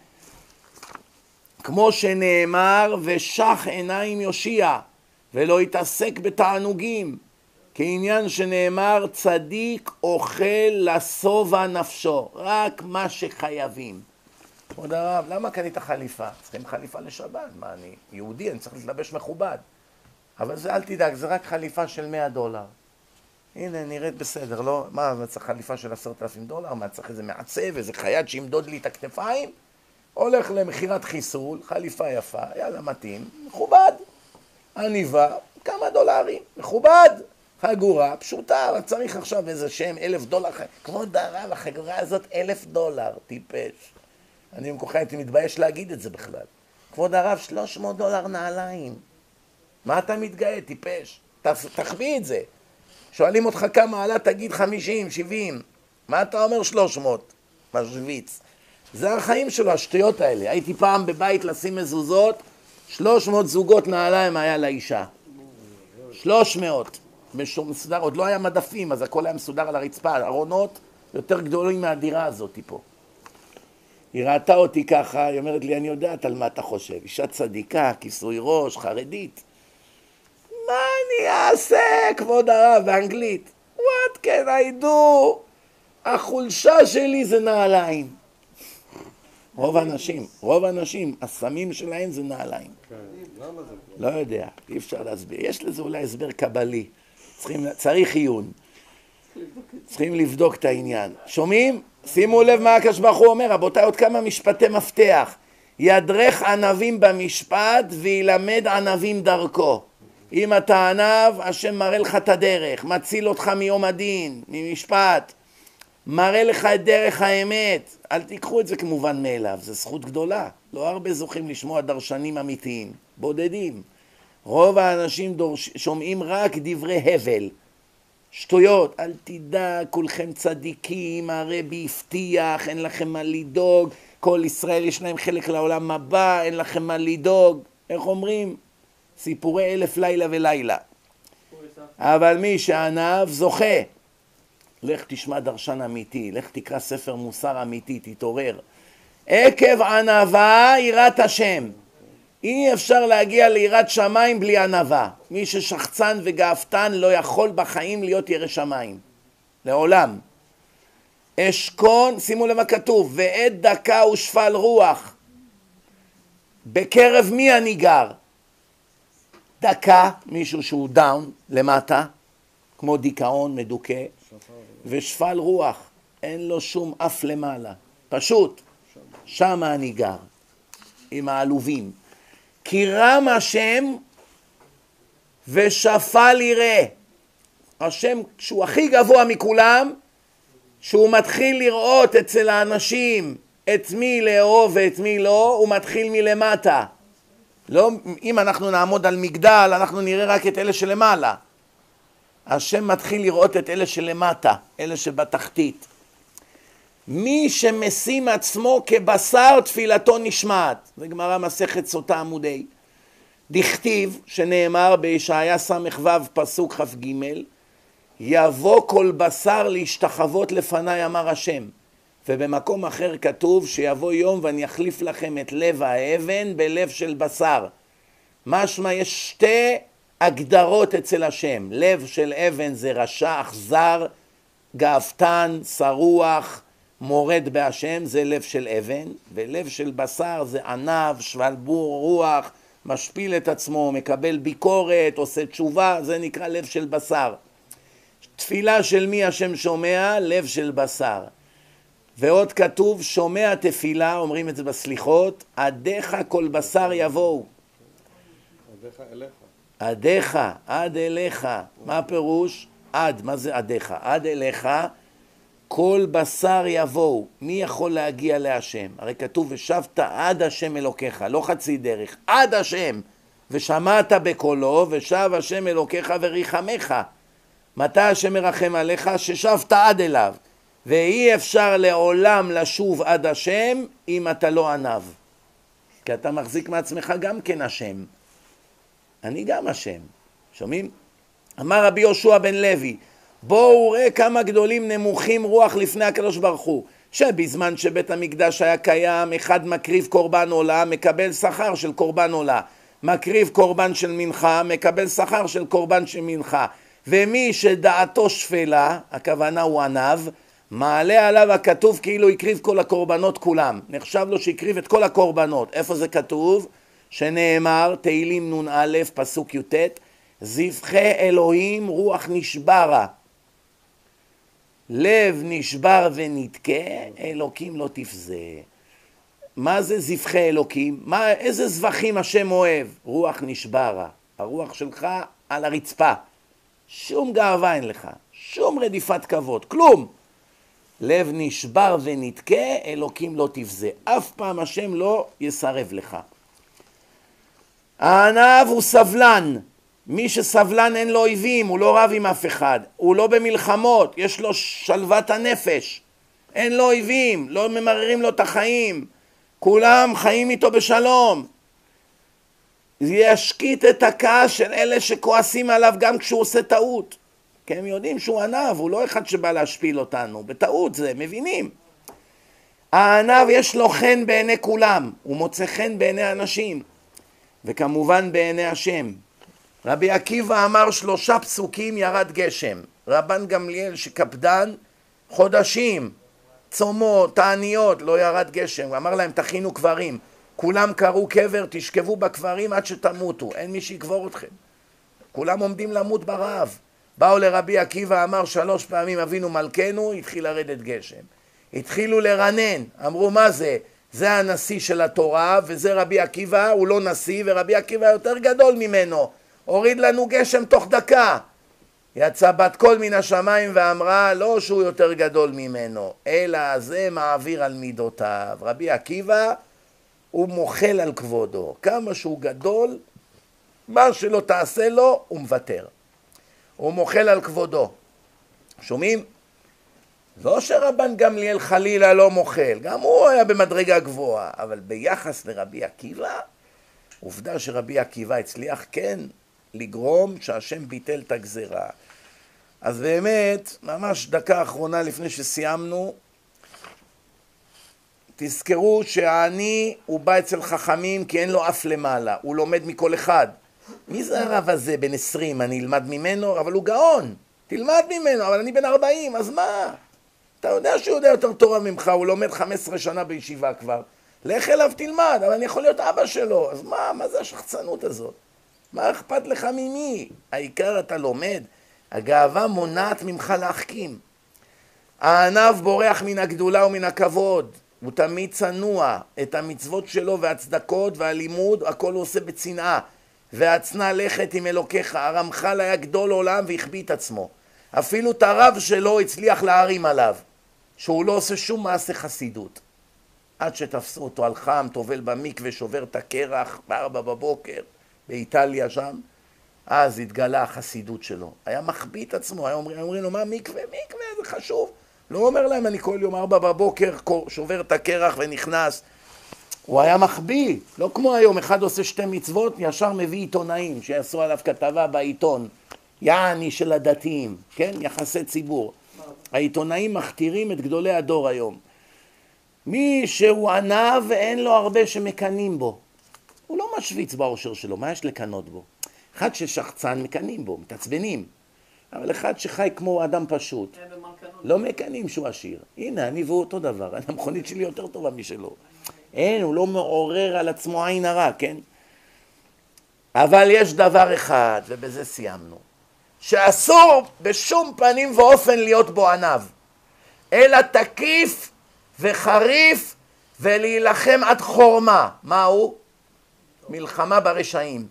כמו שנאמר, ושח עיניים יושיע, ולא יתעסק בתענוגים. כעניין שנאמר, צדיק אוכל לשובע נפשו, רק מה שחייבים. כבוד הרב, למה קנית חליפה? צריכים חליפה לשבת. מה, אני יהודי, אני צריך להתלבש מכובד. אבל זה, אל תדאג, זה רק חליפה של $100. הנה, נראית בסדר, לא? מה, צריך חליפה של $10,000? מה, צריך איזה מעצב, איזה חייד שימדוד לי את הכתפיים? הולך למכירת חיסול, חליפה יפה, יאללה, מתאים, מכובד. עניבה, כמה דולרים, מכובד. חגורה, פשוטה, אבל צריך עכשיו איזה שם, $1,000. כבוד הרב, החגורה הזאת $1,000, טיפש. אני במקומך הייתי מתבייש להגיד את זה בכלל. כבוד הרב, $300 נעליים. מה אתה מתגאה, טיפש? תחביא את זה. שואלים אותך כמה עלה, תגיד 50, 70. מה אתה אומר 300? משוויץ. זה החיים שלו, השטויות האלה. הייתי פעם בבית לשים מזוזות, 300 זוגות נעליים היה לאישה. 300. מסודר, עוד לא היה מדפים, אז הכל היה מסודר על הרצפה, ארונות, יותר גדולים מהדירה הזאת פה. היא ראתה אותי ככה, היא אומרת לי, אני יודעת על מה אתה חושב. אישה צדיקה, כיסוי ראש, חרדית. מה אני אעשה, כבוד הרב, באנגלית? What can I do? החולשה שלי זה נעליים. רוב האנשים, הסמים שלהם זה נעליים. כן, למה זה? לא יודע, אי אפשר להסביר. יש לזה אולי הסבר קבלי. צריך עיון. צריכים לבדוק את העניין. שומעים? שימו לב מה הקדוש ברוך הוא אומר. רבותיי, עוד כמה משפטי מפתח. ידרך ענבים במשפט וילמד ענבים דרכו. אם אתה ענב, השם מראה לך את הדרך, מציל אותך מיום הדין, ממשפט, מראה לך את דרך האמת. אל תיקחו את זה כמובן מאליו, זו זכות גדולה. לא הרבה זוכים לשמוע דרשנים אמיתיים, בודדים. רוב האנשים שומעים רק דברי הבל, שטויות. אל תדע, כולכם צדיקים, הרבי הבטיח, אין לכם מה לדאוג, כל ישראל יש להם חלק לעולם הבא, אין לכם מה לדאוג. איך אומרים? סיפורי 1000 לילה ולילה. אבל מי שענב זוכה. לך תשמע דרשן אמיתי, לך תקרא ספר מוסר אמיתי, תתעורר. עקב ענבה יראת השם. אי אפשר להגיע ליראת שמיים בלי ענבה. מי ששחצן וגאפתן לא יכול בחיים להיות ירא שמיים. לעולם. אשכון, שימו לב מה כתוב, ועת דקה ושפל רוח. בקרב מי אני גר? דקה, מישהו שהוא דאון למטה, כמו דיכאון מדוכא, ושפל רוח, אין לו שום אף למעלה, פשוט, שם אני גר, עם העלובים. כי רם השם ושפל יראה. השם, שהוא הכי גבוה מכולם, שהוא מתחיל לראות אצל האנשים את מי לאהוב ואת מי לא, הוא מתחיל מלמטה. לא, אם אנחנו נעמוד על מגדל, אנחנו נראה רק את אלה שלמעלה. השם מתחיל לראות את אלה שלמטה, אלה שבתחתית. מי שמשים עצמו כבשר תפילתו נשמעת. זה גמרא מסכת סוטה עמודי. דכתיב שנאמר בישעיה ס"ו פסוק כ"ג, יבוא כל בשר להשתחוות לפניי אמר השם. ובמקום אחר כתוב שיבוא יום ואני אחליף לכם את לב האבן בלב של בשר. משמע יש שתי הגדרות אצל השם. לב של אבן זה רשע, אכזר, גאוותן, שרוח, מורד בהשם, זה לב של אבן. ולב של בשר זה ענב, שבלבור רוח, משפיל את עצמו, מקבל ביקורת, עושה תשובה, זה נקרא לב של בשר. תפילה של מי השם שומע? לב של בשר. ועוד כתוב שומע תפילה, אומרים את זה בסליחות, עדיך כל בשר יבואו. עדיך אליך. עדיך, עד אליך. מה הפירוש? עד, מה זה עדיך? עד אליך כל בשר יבואו. מי יכול להגיע להשם? הרי כתוב ושבת עד השם אלוקיך, לא חצי דרך, עד השם. ושמעת בקולו ושב השם אלוקיך וריחמך. מתי השם מרחם עליך? ששבת עד אליו. ואי אפשר לעולם לשוב עד השם אם אתה לא ענב. כי אתה מחזיק מעצמך גם כן השם. אני גם השם. שומעים? אמר רבי יהושע בן לוי, בואו ראה כמה גדולים נמוכים רוח לפני הקדוש ברוך הוא. שבזמן שבית המקדש היה קיים, אחד מקריב קורבן עולה, מקבל שכר של קורבן עולה. מקריב קורבן של מנחה, מקבל שכר של קורבן של מנחה. ומי שדעתו שפלה, הכוונה הוא ענב, מעלה עליו הכתוב כאילו הקריב כל הקורבנות כולם. נחשב לו שהקריב את כל הקורבנות. איפה זה כתוב? שנאמר, תהילים נ"א פסוק י"ט, זבחי אלוהים רוח נשברה. לב נשבר ונתקה, אלוקים לא תפזה. מה זה זבחי אלוקים? איזה זבחים השם אוהב? רוח נשברה. הרוח שלך על הרצפה. שום גאווה אין לך, שום רדיפת כבוד, כלום. לב נשבר ונתקה, אלוקים לא תפזה. אף פעם השם לא יסרב לך. הענב הוא סבלן. מי שסבלן אין לו אויבים, הוא לא רב עם אף אחד. הוא לא במלחמות, יש לו שלוות הנפש. אין לו אויבים, לא ממררים לו את החיים. כולם חיים איתו בשלום. ישקיט את הכעס של אלה שכועסים עליו גם כשהוא עושה טעות. כי הם יודעים שהוא ענב, הוא לא אחד שבא להשפיל אותנו, בטעות זה, מבינים. הענב יש לו חן בעיני כולם, הוא מוצא חן בעיני אנשים, וכמובן בעיני השם. רבי עקיבא אמר 3 פסוקים ירד גשם. רבן גמליאל שקפדן חודשים, צומות, תעניות, לא ירד גשם. הוא אמר להם תכינו קברים, כולם קראו קבר, תשכבו בקברים עד שתמותו, אין מי שיקבור אתכם. כולם עומדים למות ברעב. באו לרבי עקיבא, אמר 3 פעמים אבינו מלכנו, התחיל לרדת גשם. התחילו לרנן, אמרו מה זה? זה הנשיא של התורה, וזה רבי עקיבא, הוא לא נשיא, ורבי עקיבא יותר גדול ממנו. הוריד לנו גשם תוך דקה. יצא בת קול מן השמיים ואמרה, לא שהוא יותר גדול ממנו, אלא זה מעביר על מידותיו. רבי עקיבא הוא מוחל על כבודו. כמה שהוא גדול, מה שלא תעשה לו, הוא מוותר. הוא מוחל על כבודו. שומעים? לא שרבן גמליאל חלילה לא מוחל, גם הוא היה במדרגה גבוהה, אבל ביחס לרבי עקיבא, עובדה שרבי עקיבא הצליח כן לגרום שהשם ביטל את הגזרה. אז באמת, ממש דקה אחרונה לפני שסיימנו, תזכרו שהעני הוא בא אצל חכמים כי אין לו אף למעלה, הוא לומד מכל אחד. מי זה הרב הזה בן 20? אני אלמד ממנו? אבל הוא גאון, תלמד ממנו, אבל אני בן 40, אז מה? אתה יודע שהוא יודע יותר תורה ממך, הוא לומד 15 שנה בישיבה כבר. לך אליו תלמד, אבל אני יכול להיות אבא שלו. אז מה זה השחצנות הזאת? מה אכפת לך ממי? העיקר אתה לומד. הגאווה מונעת ממך להחכים. הענב בורח מן הגדולה ומן הכבוד. הוא תמיד צנוע. את המצוות שלו והצדקות והלימוד, הכל הוא עושה בצנעה. והצנע לכת עם אלוקיך. הרמח"ל היה גדול עולם והחביא את עצמו. אפילו את הרב שלו הצליח להרים עליו. שהוא לא עושה שום מעשה חסידות. עד שתפסו אותו על חם, טובל במקווה, שובר את הקרח, ב4 בבוקר, באיטליה שם, אז התגלה החסידות שלו. היה מחביא את עצמו, היה אומרים לו, מה מקווה? מקווה, זה חשוב. לא אומר להם, אני כל יום 4 בבוקר, שובר את הקרח ונכנס. הוא היה מחביא, לא כמו היום, אחד עושה 2 מצוות, ישר מביא עיתונאים, שיעשו עליו כתבה בעיתון, יעני של הדתיים, כן? יחסי ציבור. העיתונאים מכתירים את גדולי הדור היום. מי שהוא ענב ואין לו הרבה שמקנים בו. הוא לא משוויץ באושר שלו, מה יש לקנות בו? אחד ששחצן מקנים בו, מתעצבנים. אבל אחד שחי כמו אדם פשוט, לא מקנים שהוא עשיר. הנה, אני והוא אותו דבר, המכונית שלי יותר טובה משלו. אין, הוא לא מעורר על עצמו עין הרע, כן? אבל יש דבר אחד, ובזה סיימנו. שאסור בשום פנים ואופן להיות בו ענב, אלא תקיף וחריף ולהילחם עד חורמה. מהו? מלחמה ברשעים,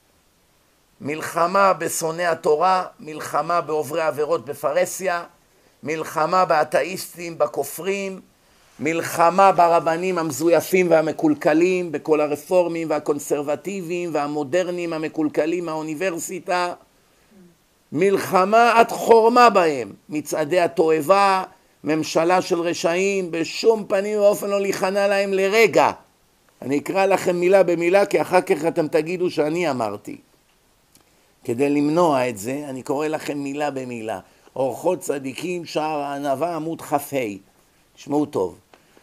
מלחמה בשונאי התורה, מלחמה בעוברי עבירות בפרהסיה, מלחמה באתאיסטים, בכופרים, מלחמה ברבנים המזויפים והמקולקלים, בכל הרפורמים והקונסרבטיביים והמודרניים המקולקלים מהאוניברסיטה, מלחמה עד חורמה בהם, מצעדי התועבה, ממשלה של רשעים, בשום פנים ואופן לא להיכנע להם לרגע. אני אקרא לכם מילה במילה, כי אחר כך אתם תגידו שאני אמרתי. כדי למנוע את זה, אני קורא לכם מילה במילה. אורחות צדיקים, שער הענווה, עמוד כ"ה. תשמעו טוב.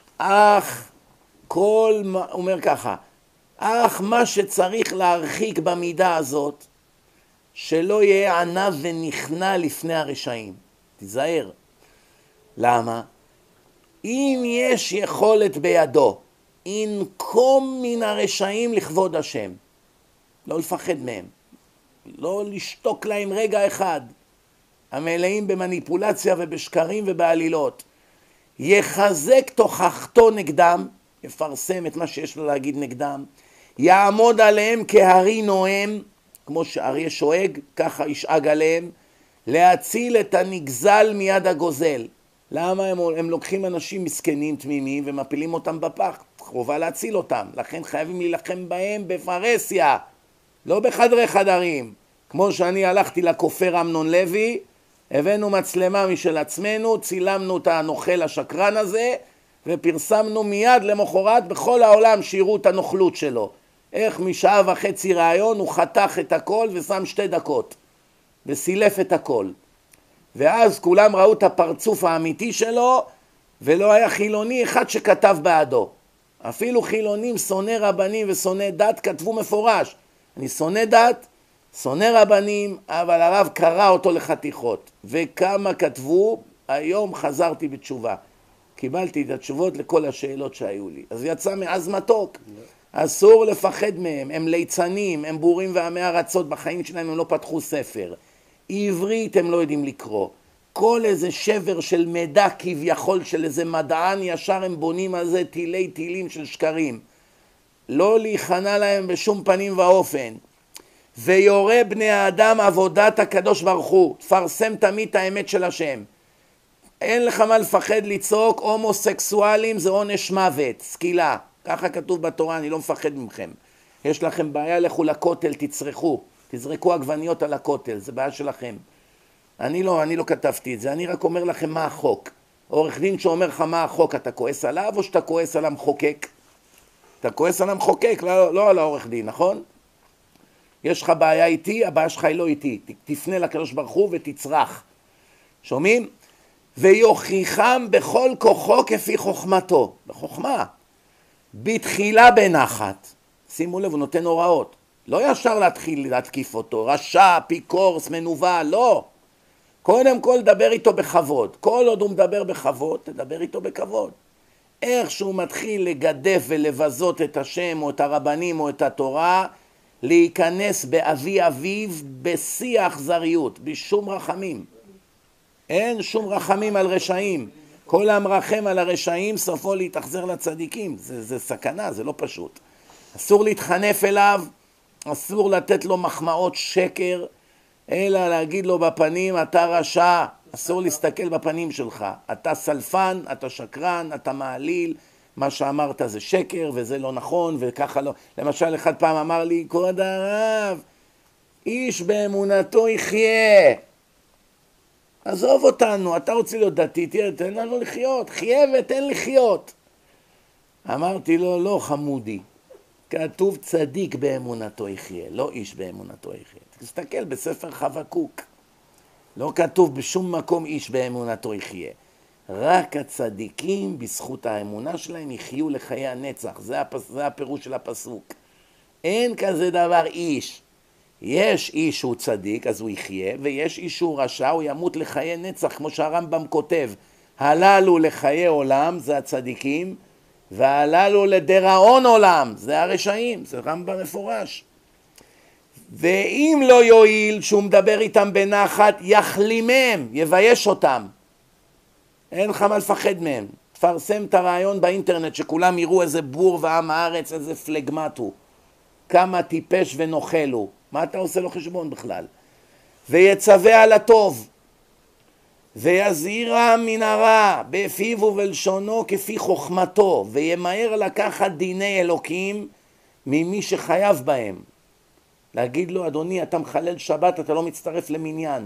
אומר ככה, מה שצריך להרחיק במידה הזאת, שלא יהיה ענב ונכנע לפני הרשעים. תיזהר. למה? אם יש יכולת בידו, ינקום מן הרשעים לכבוד השם. לא לפחד מהם. לא לשתוק להם רגע אחד. המלאים במניפולציה ובשקרים ובעלילות. יחזק תוכחתו נגדם, יפרסם את מה שיש לו להגיד נגדם, יעמוד עליהם כהרי נואם, כמו שאריה שואג, ככה ישאג עליהם, להציל את הנגזל מיד הגוזל. למה הם לוקחים אנשים מסכנים תמימים ומפילים אותם בפח? חובה להציל אותם, לכן חייבים להילחם בהם בפרהסיה, לא בחדרי חדרים. כמו שאני הלכתי לכופר אמנון לוי, הבאנו מצלמה משל עצמנו, צילמנו את הנוכל השקרן הזה, ופרסמנו מיד למחרת בכל העולם שיראו את הנוכלות שלו. איך משעה וחצי רעיון הוא חתך את הכל ושם 2 דקות, וסילף את הכל. ואז כולם ראו את הפרצוף האמיתי שלו, ולא היה חילוני אחד שכתב בעדו. אפילו חילונים, שונא רבנים ושונא דת, כתבו מפורש. אני שונא דת, שונא רבנים, אבל הרב קרא אותו לחתיכות. וכמה כתבו, היום חזרתי בתשובה. קיבלתי את התשובות לכל השאלות שהיו לי. אז יצא מאז מתוק. אסור לפחד מהם, הם ליצנים, הם בורים ועמי ארצות, בחיים שלהם הם לא פתחו ספר. עברית הם לא יודעים לקרוא. כל איזה שבר של מידע כביכול של איזה מדען, ישר הם בונים על זה תילי תילים של שקרים. לא להיכנע להם בשום פנים ואופן. ויורה בני האדם עבודת הקדוש ברוך הוא. תפרסם תמיד את האמת של השם. אין לך מה לפחד לצעוק, הומוסקסואלים זה עונש מוות, סקילה. ככה כתוב בתורה, אני לא מפחד מכם. יש לכם בעיה, לכו לכותל, תצרכו. תזרקו עגבניות על הכותל, זה בעיה שלכם. אני לא כתבתי את זה, אני רק אומר לכם מה החוק. עורך דין שאומר לך מה החוק, אתה כועס עליו או שאתה כועס על המחוקק? אתה כועס על המחוקק, לא על העורך דין, נכון? יש לך בעיה איתי, הבעיה שלך היא לא איתי. תפנה לקדוש ברוך הוא ותצרח. שומעים? ויוכיחם בכל כוחו כפי חוכמתו. בחוכמה. בתחילה בנחת. שימו לב, הוא נותן הוראות. לא ישר להתחיל להתקיף אותו. רשע, פיקורס, מנוול, לא. קודם כל דבר איתו בכבוד. כל עוד הוא מדבר בכבוד, תדבר איתו בכבוד. איך שהוא מתחיל לגדף ולבזות את השם או את הרבנים או את התורה, להיכנס באבי אביו בשיא האכזריות, בשום רחמים. אין שום רחמים על רשעים. כל המרחם על הרשעים סופו להתאכזר לצדיקים. זה סכנה, זה לא פשוט. אסור להתחנף אליו, אסור לתת לו מחמאות שקר, אלא להגיד לו בפנים, אתה רשע, אסור להסתכל בפנים שלך. אתה סלפן, אתה שקרן, אתה מעליל, מה שאמרת זה שקר וזה לא נכון וככה לא. למשל אחד פעם אמר לי, כבוד הרב, איש באמונתו יחיה. עזוב אותנו, אתה רוצה להיות דתי, תן לנו לחיות, חיה ותן לחיות. אמרתי לו, לא חמודי, כתוב צדיק באמונתו יחיה, לא איש באמונתו יחיה. תסתכל בספר חבקוק, לא כתוב בשום מקום איש באמונתו יחיה. רק הצדיקים בזכות האמונה שלהם יחיו לחיי הנצח, זה הפירוש של הפסוק. אין כזה דבר איש. יש איש שהוא צדיק, אז הוא יחיה, ויש איש שהוא רשע, הוא ימות לחיי נצח, כמו שהרמב"ם כותב. הללו לחיי עולם, זה הצדיקים, והללו לדיראון עולם, זה הרשעים, זה רמב"ם מפורש. ואם לא יועיל, שהוא מדבר איתם בנחת, יחלימם, יבייש אותם. אין לך מה לפחד מהם. תפרסם את הרעיון באינטרנט, שכולם יראו איזה בור ועם הארץ, איזה פלגמט הוא. כמה טיפש ונוכל הוא. מה אתה עושה לו חשבון בכלל? ויצווה על הטוב, ויזהירם מן הרע, בפיו ובלשונו כפי חוכמתו, וימהר לקחת דיני אלוקים ממי שחייב בהם. להגיד לו, אדוני, אתה מחלל שבת, אתה לא מצטרף למניין.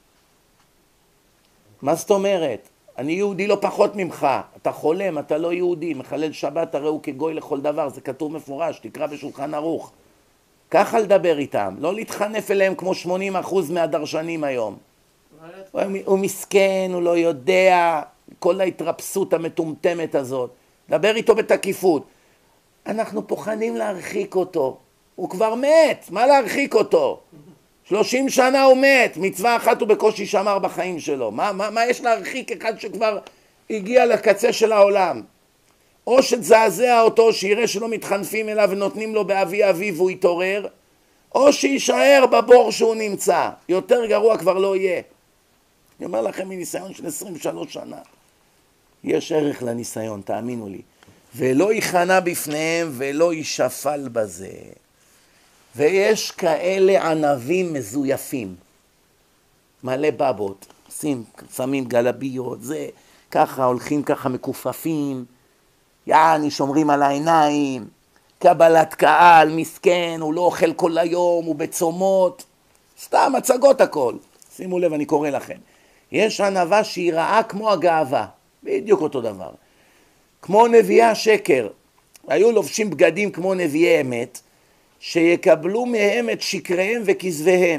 מה זאת אומרת? אני יהודי לא פחות ממך, אתה חולם, אתה לא יהודי, מחלל שבת הרי הוא כגוי לכל דבר, זה כתוב מפורש, תקרא בשולחן ערוך. ככה לדבר איתם, לא להתחנף אליהם כמו 80% מהדרשנים היום. הוא מסכן, הוא לא יודע, כל ההתרפסות המטומטמת הזאת. דבר איתו בתקיפות. אנחנו פוחדים להרחיק אותו, הוא כבר מת, מה להרחיק אותו? 30 שנה הוא מת, מצווה אחת הוא בקושי שמר בחיים שלו. מה יש להרחיק אחד שכבר הגיע לקצה של העולם? או שתזעזע אותו, שיראה שלא מתחנפים אליו ונותנים לו באבי אביו והוא יתעורר, או שישאר בבור שהוא נמצא. יותר גרוע כבר לא יהיה. אני אומר לכם מניסיון של 23 שנה. יש ערך לניסיון, תאמינו לי. ולא ייכנע בפניהם ולא יישפל בזה. ויש כאלה ענבים מזויפים. מלא בבות. שמים גלביות, זה, ככה הולכים ככה מקופפים. יעני שומרים על העיניים, קבלת קהל, מסכן, הוא לא אוכל כל היום, הוא בצומות, סתם הצגות הכל. שימו לב, אני קורא לכם. יש ענווה שהיא רעה כמו הגאווה, בדיוק אותו דבר. כמו נביאי השקר, היו לובשים בגדים כמו נביאי אמת, שיקבלו מהם את שקריהם וכזביהם,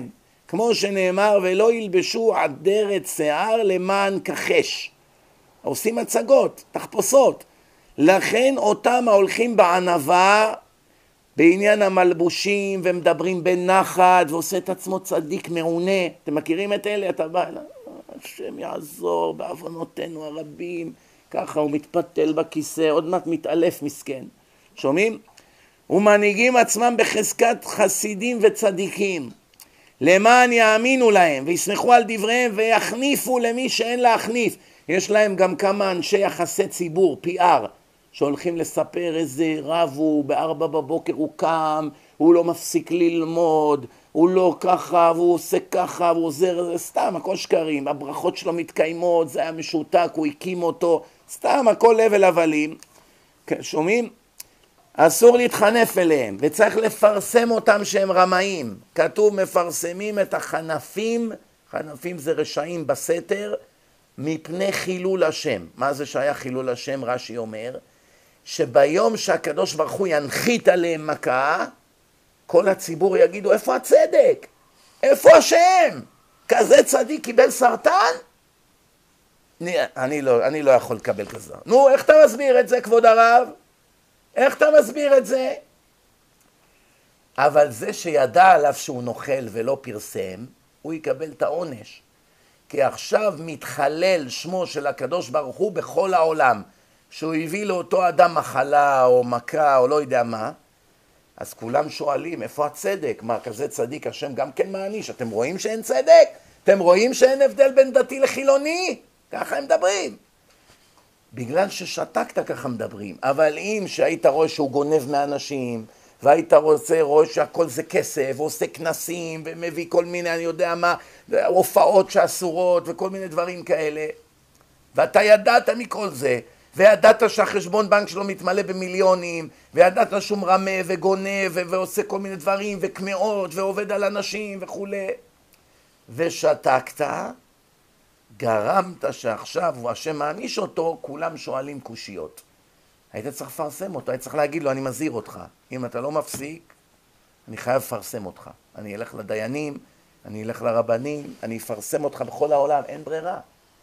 כמו שנאמר, ולא ילבשו עדרת שיער למען כחש. עושים הצגות, תחפושות. לכן אותם ההולכים בענווה, בעניין המלבושים, ומדברים בנחת, ועושה את עצמו צדיק מעונה. אתם מכירים את אלה? אתה בא אליו, השם יעזור בעוונותינו הרבים. ככה הוא מתפתל בכיסא, עוד מעט מתעלף מסכן. שומעים? ומנהיגים עצמם בחזקת חסידים וצדיקים, למען יאמינו להם ויסמכו על דבריהם ויחניפו למי שאין להחניף. יש להם גם כמה אנשי יחסי ציבור, PR, שהולכים לספר איזה רב הוא, ב4 בבוקר הוא קם, הוא לא מפסיק ללמוד, הוא לא ככה, והוא עושה ככה, והוא עוזר, זה סתם, הכל שקרים, הברכות שלו מתקיימות, זה היה משותק, הוא הקים אותו, סתם, הכל הבל הבלים. שומעים? אסור להתחנף אליהם, וצריך לפרסם אותם שהם רמאים. כתוב מפרסמים את החנפים, חנפים זה רשעים בסתר, מפני חילול השם. מה זה שהיה חילול השם? רש"י אומר, שביום שהקדוש ברוך הוא ינחית עליהם מכה, כל הציבור יגידו, איפה הצדק? איפה השם? כזה צדיק קיבל סרטן? אני לא יכול לקבל כזה. נו, איך אתה מסביר את זה, כבוד הרב? איך אתה מסביר את זה? אבל זה שידע עליו שהוא נוכל ולא פרסם, הוא יקבל את העונש. כי עכשיו מתחלל שמו של הקדוש ברוך הוא בכל העולם. שהוא הביא לאותו אדם מחלה או מכה או לא יודע מה, אז כולם שואלים, איפה הצדק? מה, כזה צדיק השם גם כן מעניש? אתם רואים שאין צדק? אתם רואים שאין הבדל בין דתי לחילוני? ככה הם מדברים. בגלל ששתקת ככה מדברים. אבל אם שהיית רואה שהוא גונב מאנשים, והיית רואה שהכל זה כסף, ועושה כנסים, ומביא כל מיני, אני יודע מה, הופעות שאסורות, וכל מיני דברים כאלה, ואתה ידעת מכל זה, וידעת שהחשבון בנק שלו מתמלא במיליונים, וידעת שהוא מרמה וגונב, ועושה כל מיני דברים, וכמאות, ועובד על אנשים וכו', ושתקת, גרמת שעכשיו הוא השם מעניש אותו, כולם שואלים קושיות. היית צריך לפרסם אותו, היית צריך להגיד לו, אני מזהיר אותך. אם אתה לא מפסיק, אני חייב לפרסם אותך. אני אלך לדיינים, אני אלך לרבנים, אני אפרסם אותך בכל העולם, אין ברירה.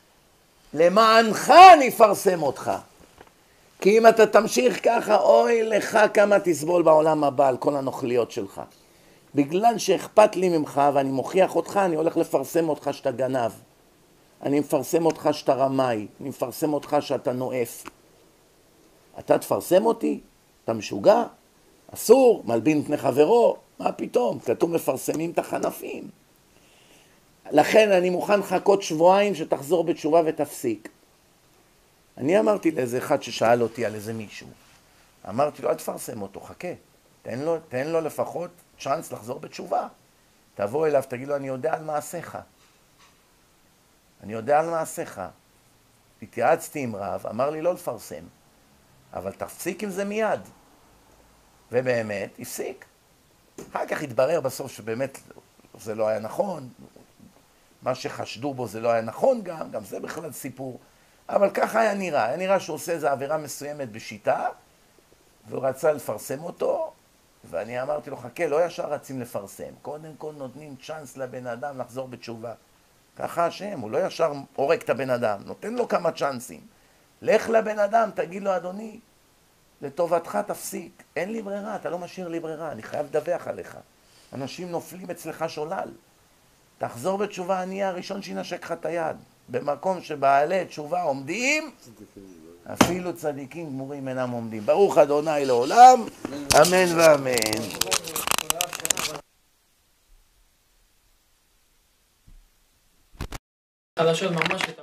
למענך אני אפרסם אותך. כי אם אתה תמשיך ככה, אוי לך כמה תסבול בעולם הבא על כל הנוכליות שלך. בגלל שאכפת לי ממך ואני מוכיח אותך, אני הולך לפרסם אותך שאתה גנב. אני מפרסם אותך שאתה רמאי, אני מפרסם אותך שאתה נואף. אתה תפרסם אותי? אתה משוגע? אסור, מלבין פני חברו, מה פתאום? כתוב מפרסמים את החנפים. לכן אני מוכן לחכות שבועיים שתחזור בתשובה ותפסיק. אני אמרתי לאיזה אחד ששאל אותי על איזה מישהו, אמרתי לו, אל תפרסם אותו, חכה, תן לו לפחות צ'אנס לחזור בתשובה. תבוא אליו, תגיד לו, אני יודע על מעשיך. אני יודע על מעשיך. התייעצתי עם רב, אמר לי לא לפרסם, אבל תפסיק עם זה מיד. ובאמת, הפסיק. אחר כך התברר בסוף שבאמת זה לא היה נכון, מה שחשדו בו זה לא היה נכון גם זה בכלל סיפור. אבל ככה היה נראה שהוא עושה איזו עבירה מסוימת בשיטה, והוא רצה לפרסם אותו, ואני אמרתי לו, חכה, לא ישר רצים לפרסם. קודם כל נותנים צ'אנס לבן אדם לחזור בתשובה. ככה השם, הוא לא ישר הורג את הבן אדם, נותן לו כמה צ'אנסים. לך לבן אדם, תגיד לו, אדוני, לטובתך תפסיק. אין לי ברירה, אתה לא משאיר לי ברירה, אני חייב לדווח עליך. אנשים נופלים אצלך שולל. תחזור בתשובה, אני הראשון שינשק לך את היד. במקום שבעלי תשובה עומדים, אפילו צדיקים גמורים אינם עומדים. ברוך אדוני לעולם, אמן ואמן. חדשות ממש